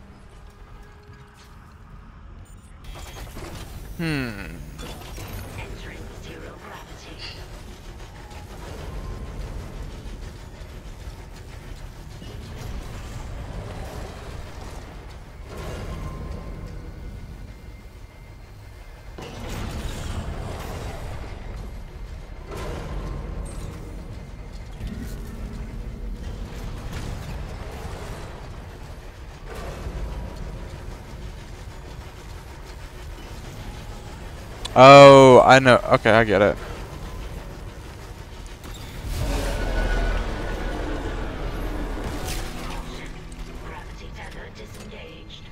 Speaker 1: Hmm.
Speaker 2: Entering zero gravity.
Speaker 1: Oh, I know. Okay, I get it.
Speaker 2: Gravity tether disengaged.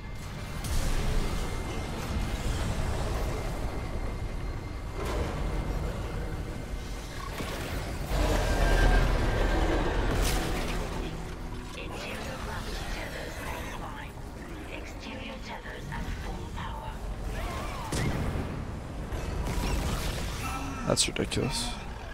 Speaker 2: Interior gravity tethers offline. Exterior tethers at full power.
Speaker 1: That's ridiculous.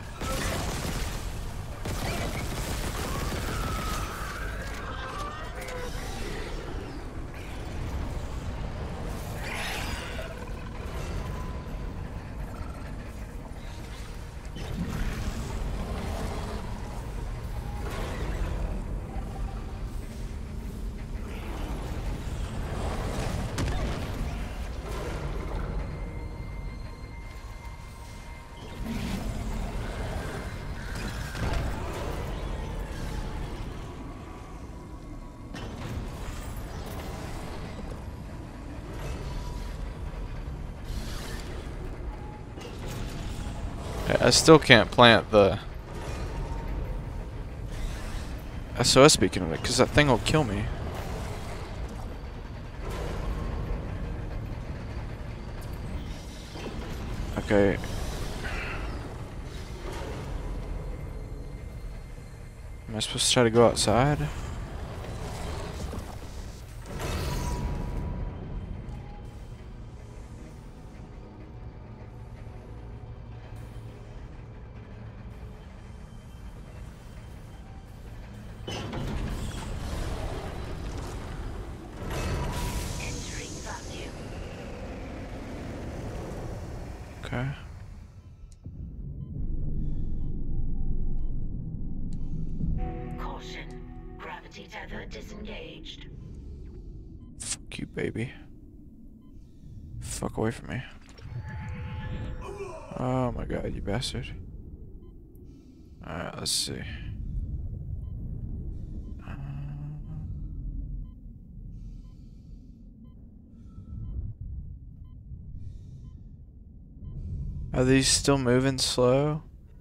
Speaker 1: Yeah, I still can't plant the S O S beacon on it because that thing will kill me. Okay. Am I supposed to try to go outside?
Speaker 2: Entering vacuum.
Speaker 1: Okay.
Speaker 2: Caution. Gravity tether disengaged.
Speaker 1: Fuck you, baby. Fuck away from me. Oh my god, you bastard. Alright, let's see. Are these still moving slow?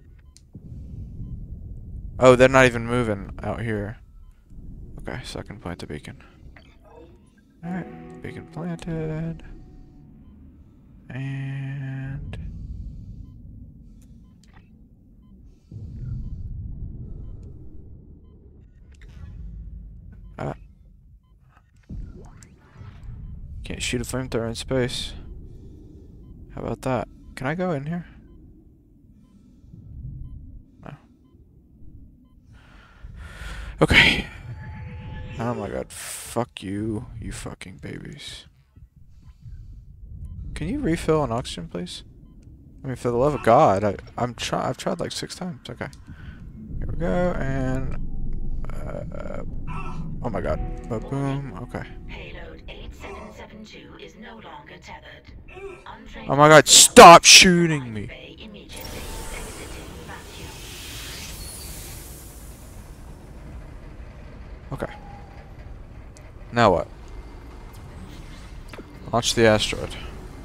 Speaker 1: Oh, they're not even moving out here. Okay, so I can plant the beacon. Alright, beacon planted. And... Can't shoot a flamethrower in space. How about that? Can I go in here? No. Okay. Oh my god. Fuck you, you fucking babies. Can you refill an oxygen, please? I mean, for the love of God, I, I'm try. I've tried like six times. Okay. Here we go, and uh, oh my God. Boom. Okay.
Speaker 2: Payload eight seven seven two is no longer tethered. Untrained
Speaker 1: Oh my God! Stop shooting me.
Speaker 2: bay immediately. Exiting vacuum.
Speaker 1: Okay. Now what? Launch the asteroid.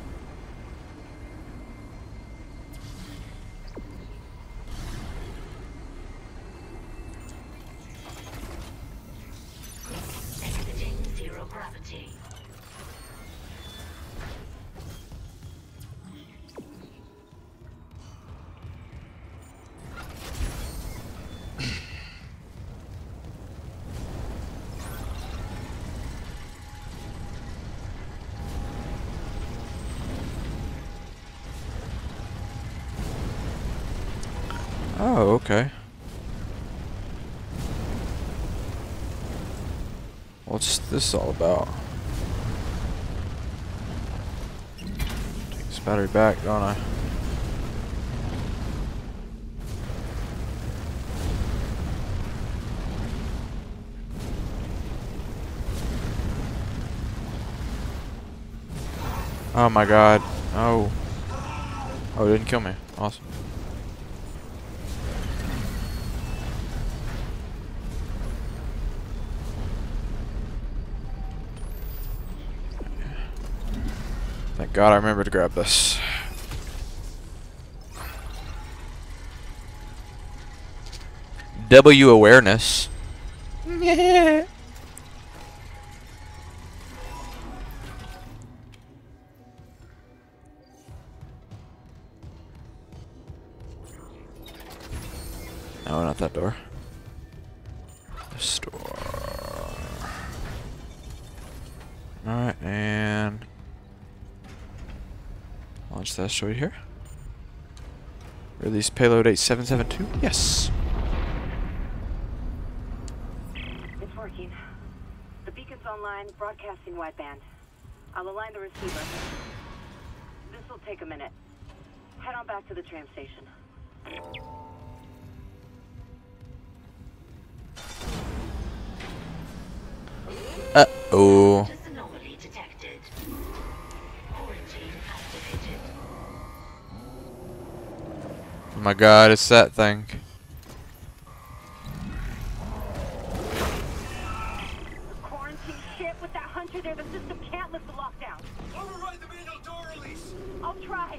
Speaker 2: Exiting zero gravity.
Speaker 1: Oh, okay. What's this all about? Take this battery back, don't I? Oh my God. Oh. Oh, it didn't kill me. Awesome. Thank God I remember to grab this. W awareness. No, not that door. This door. Alright, and launch the asteroid here. Release payload eight seven seven two. Yes.
Speaker 6: It's working. The beacon's online, broadcasting wideband. I'll align the receiver. This will take a minute. Head on back to the tram station.
Speaker 1: Uh-oh.
Speaker 2: Just anomaly detected. Quarantine activated.
Speaker 1: Oh my God, it's that thing.
Speaker 6: Quarantine shit with that hunter there. The system can't lift the lockdown.
Speaker 4: Override the manual door release!
Speaker 6: I'll try.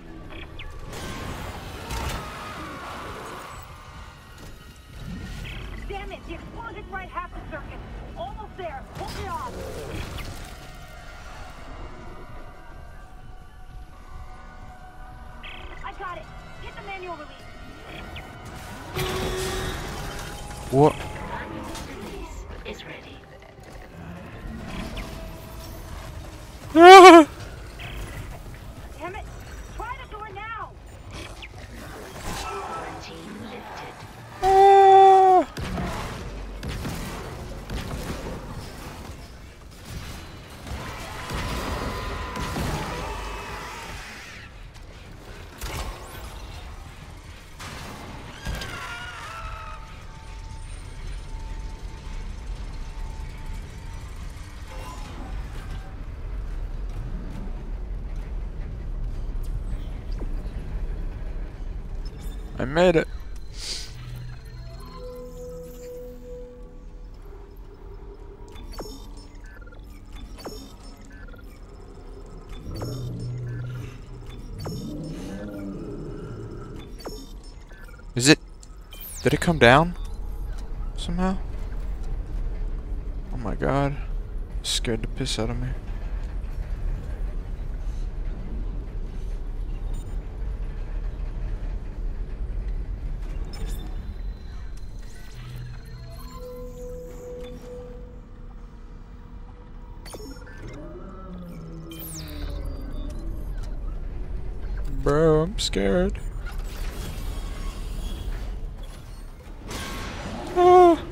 Speaker 6: Damn it! The explosion right half the circuit. Almost there. Hold me on. I got it. Hit the manual release.
Speaker 1: What?
Speaker 2: Manual release is ready.
Speaker 6: Damn it. Try the door now.
Speaker 2: Quarantine lifted.
Speaker 1: I made it. Is it? Did it come down? Somehow? Oh my God. Scared the piss out of me. Bro, I'm scared. Ah.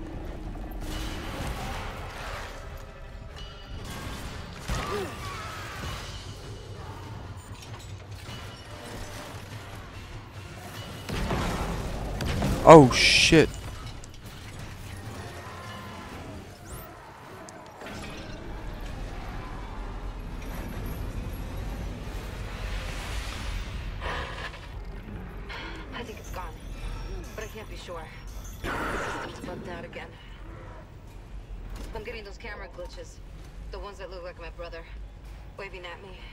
Speaker 1: Oh shit.
Speaker 3: I think it's gone, but I can't be sure. The system's bugged out again. I'm getting those camera glitches. The ones that look like my brother, waving at me.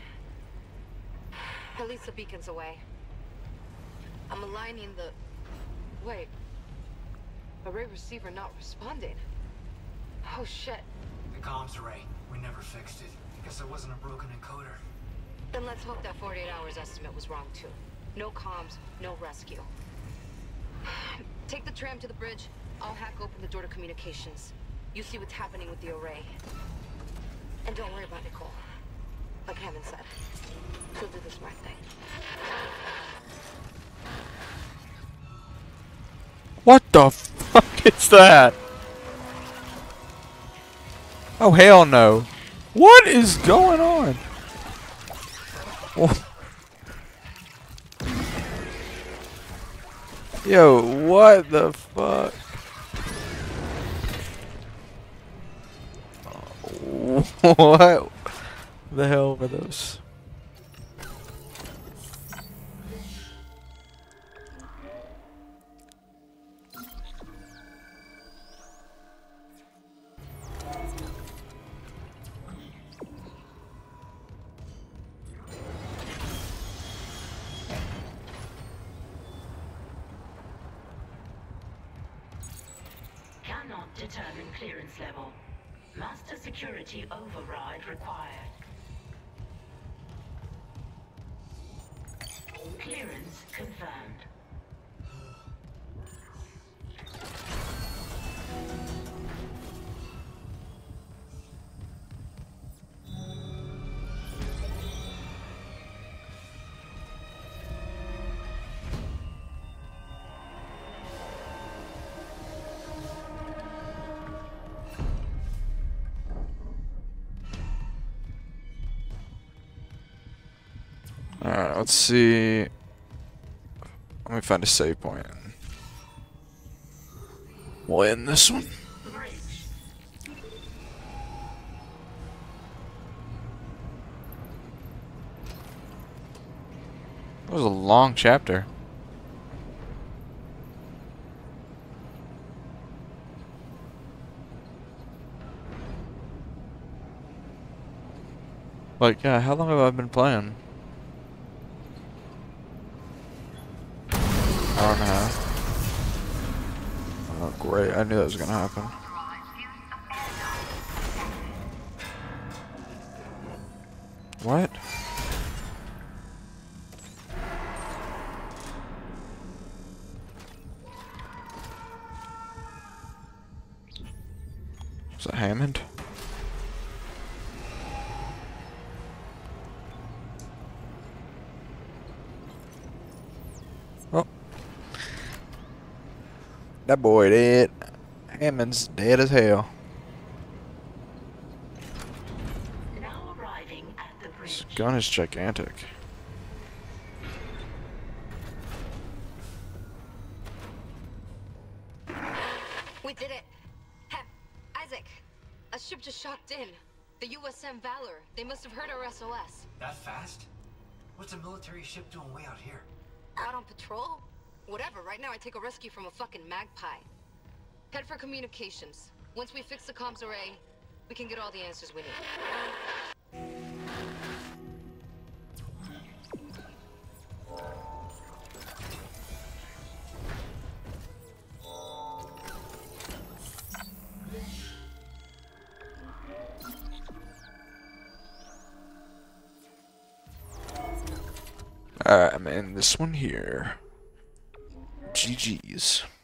Speaker 3: At least the beacon's away. I'm aligning the... Wait. Array receiver not responding. Oh shit.
Speaker 4: The comms array. We never fixed it. Guess it wasn't a broken encoder.
Speaker 3: Then let's hope that forty-eight hours estimate was wrong too. No comms, no rescue. Take the tram to the bridge. I'll hack open the door to communications. You see what's happening with the array. And don't worry about Nicole. Like Hammond said, she'll do the smart thing.
Speaker 1: What the fuck is that? Oh hell no. What is going on? Wha- Yo, what the fuck? What the hell were those?
Speaker 2: Cannot determine clearance level. Master security override required. Clearance confirmed.
Speaker 1: Alright, let's see. Let me find a save point. We'll end this one. That was a long chapter. Like, yeah, how long have I been playing? Hour and a half. Oh, great. I knew that was going to happen. What? Is that Hammond? Oh. That boy dead. Hammond's dead as hell.
Speaker 2: Now arriving at the bridge.
Speaker 1: This gun is gigantic.
Speaker 3: We did it! Ha Isaac! A ship just shocked in. The U S M Valor. They must have heard our S O S.
Speaker 4: That fast? What's a military ship doing way out here?
Speaker 3: Out on patrol? Whatever, right now I take a rescue from a fucking magpie. Head for communications. Once we fix the comms array, we can get all the answers we need.
Speaker 1: Alright, I'm in this one here. G G's.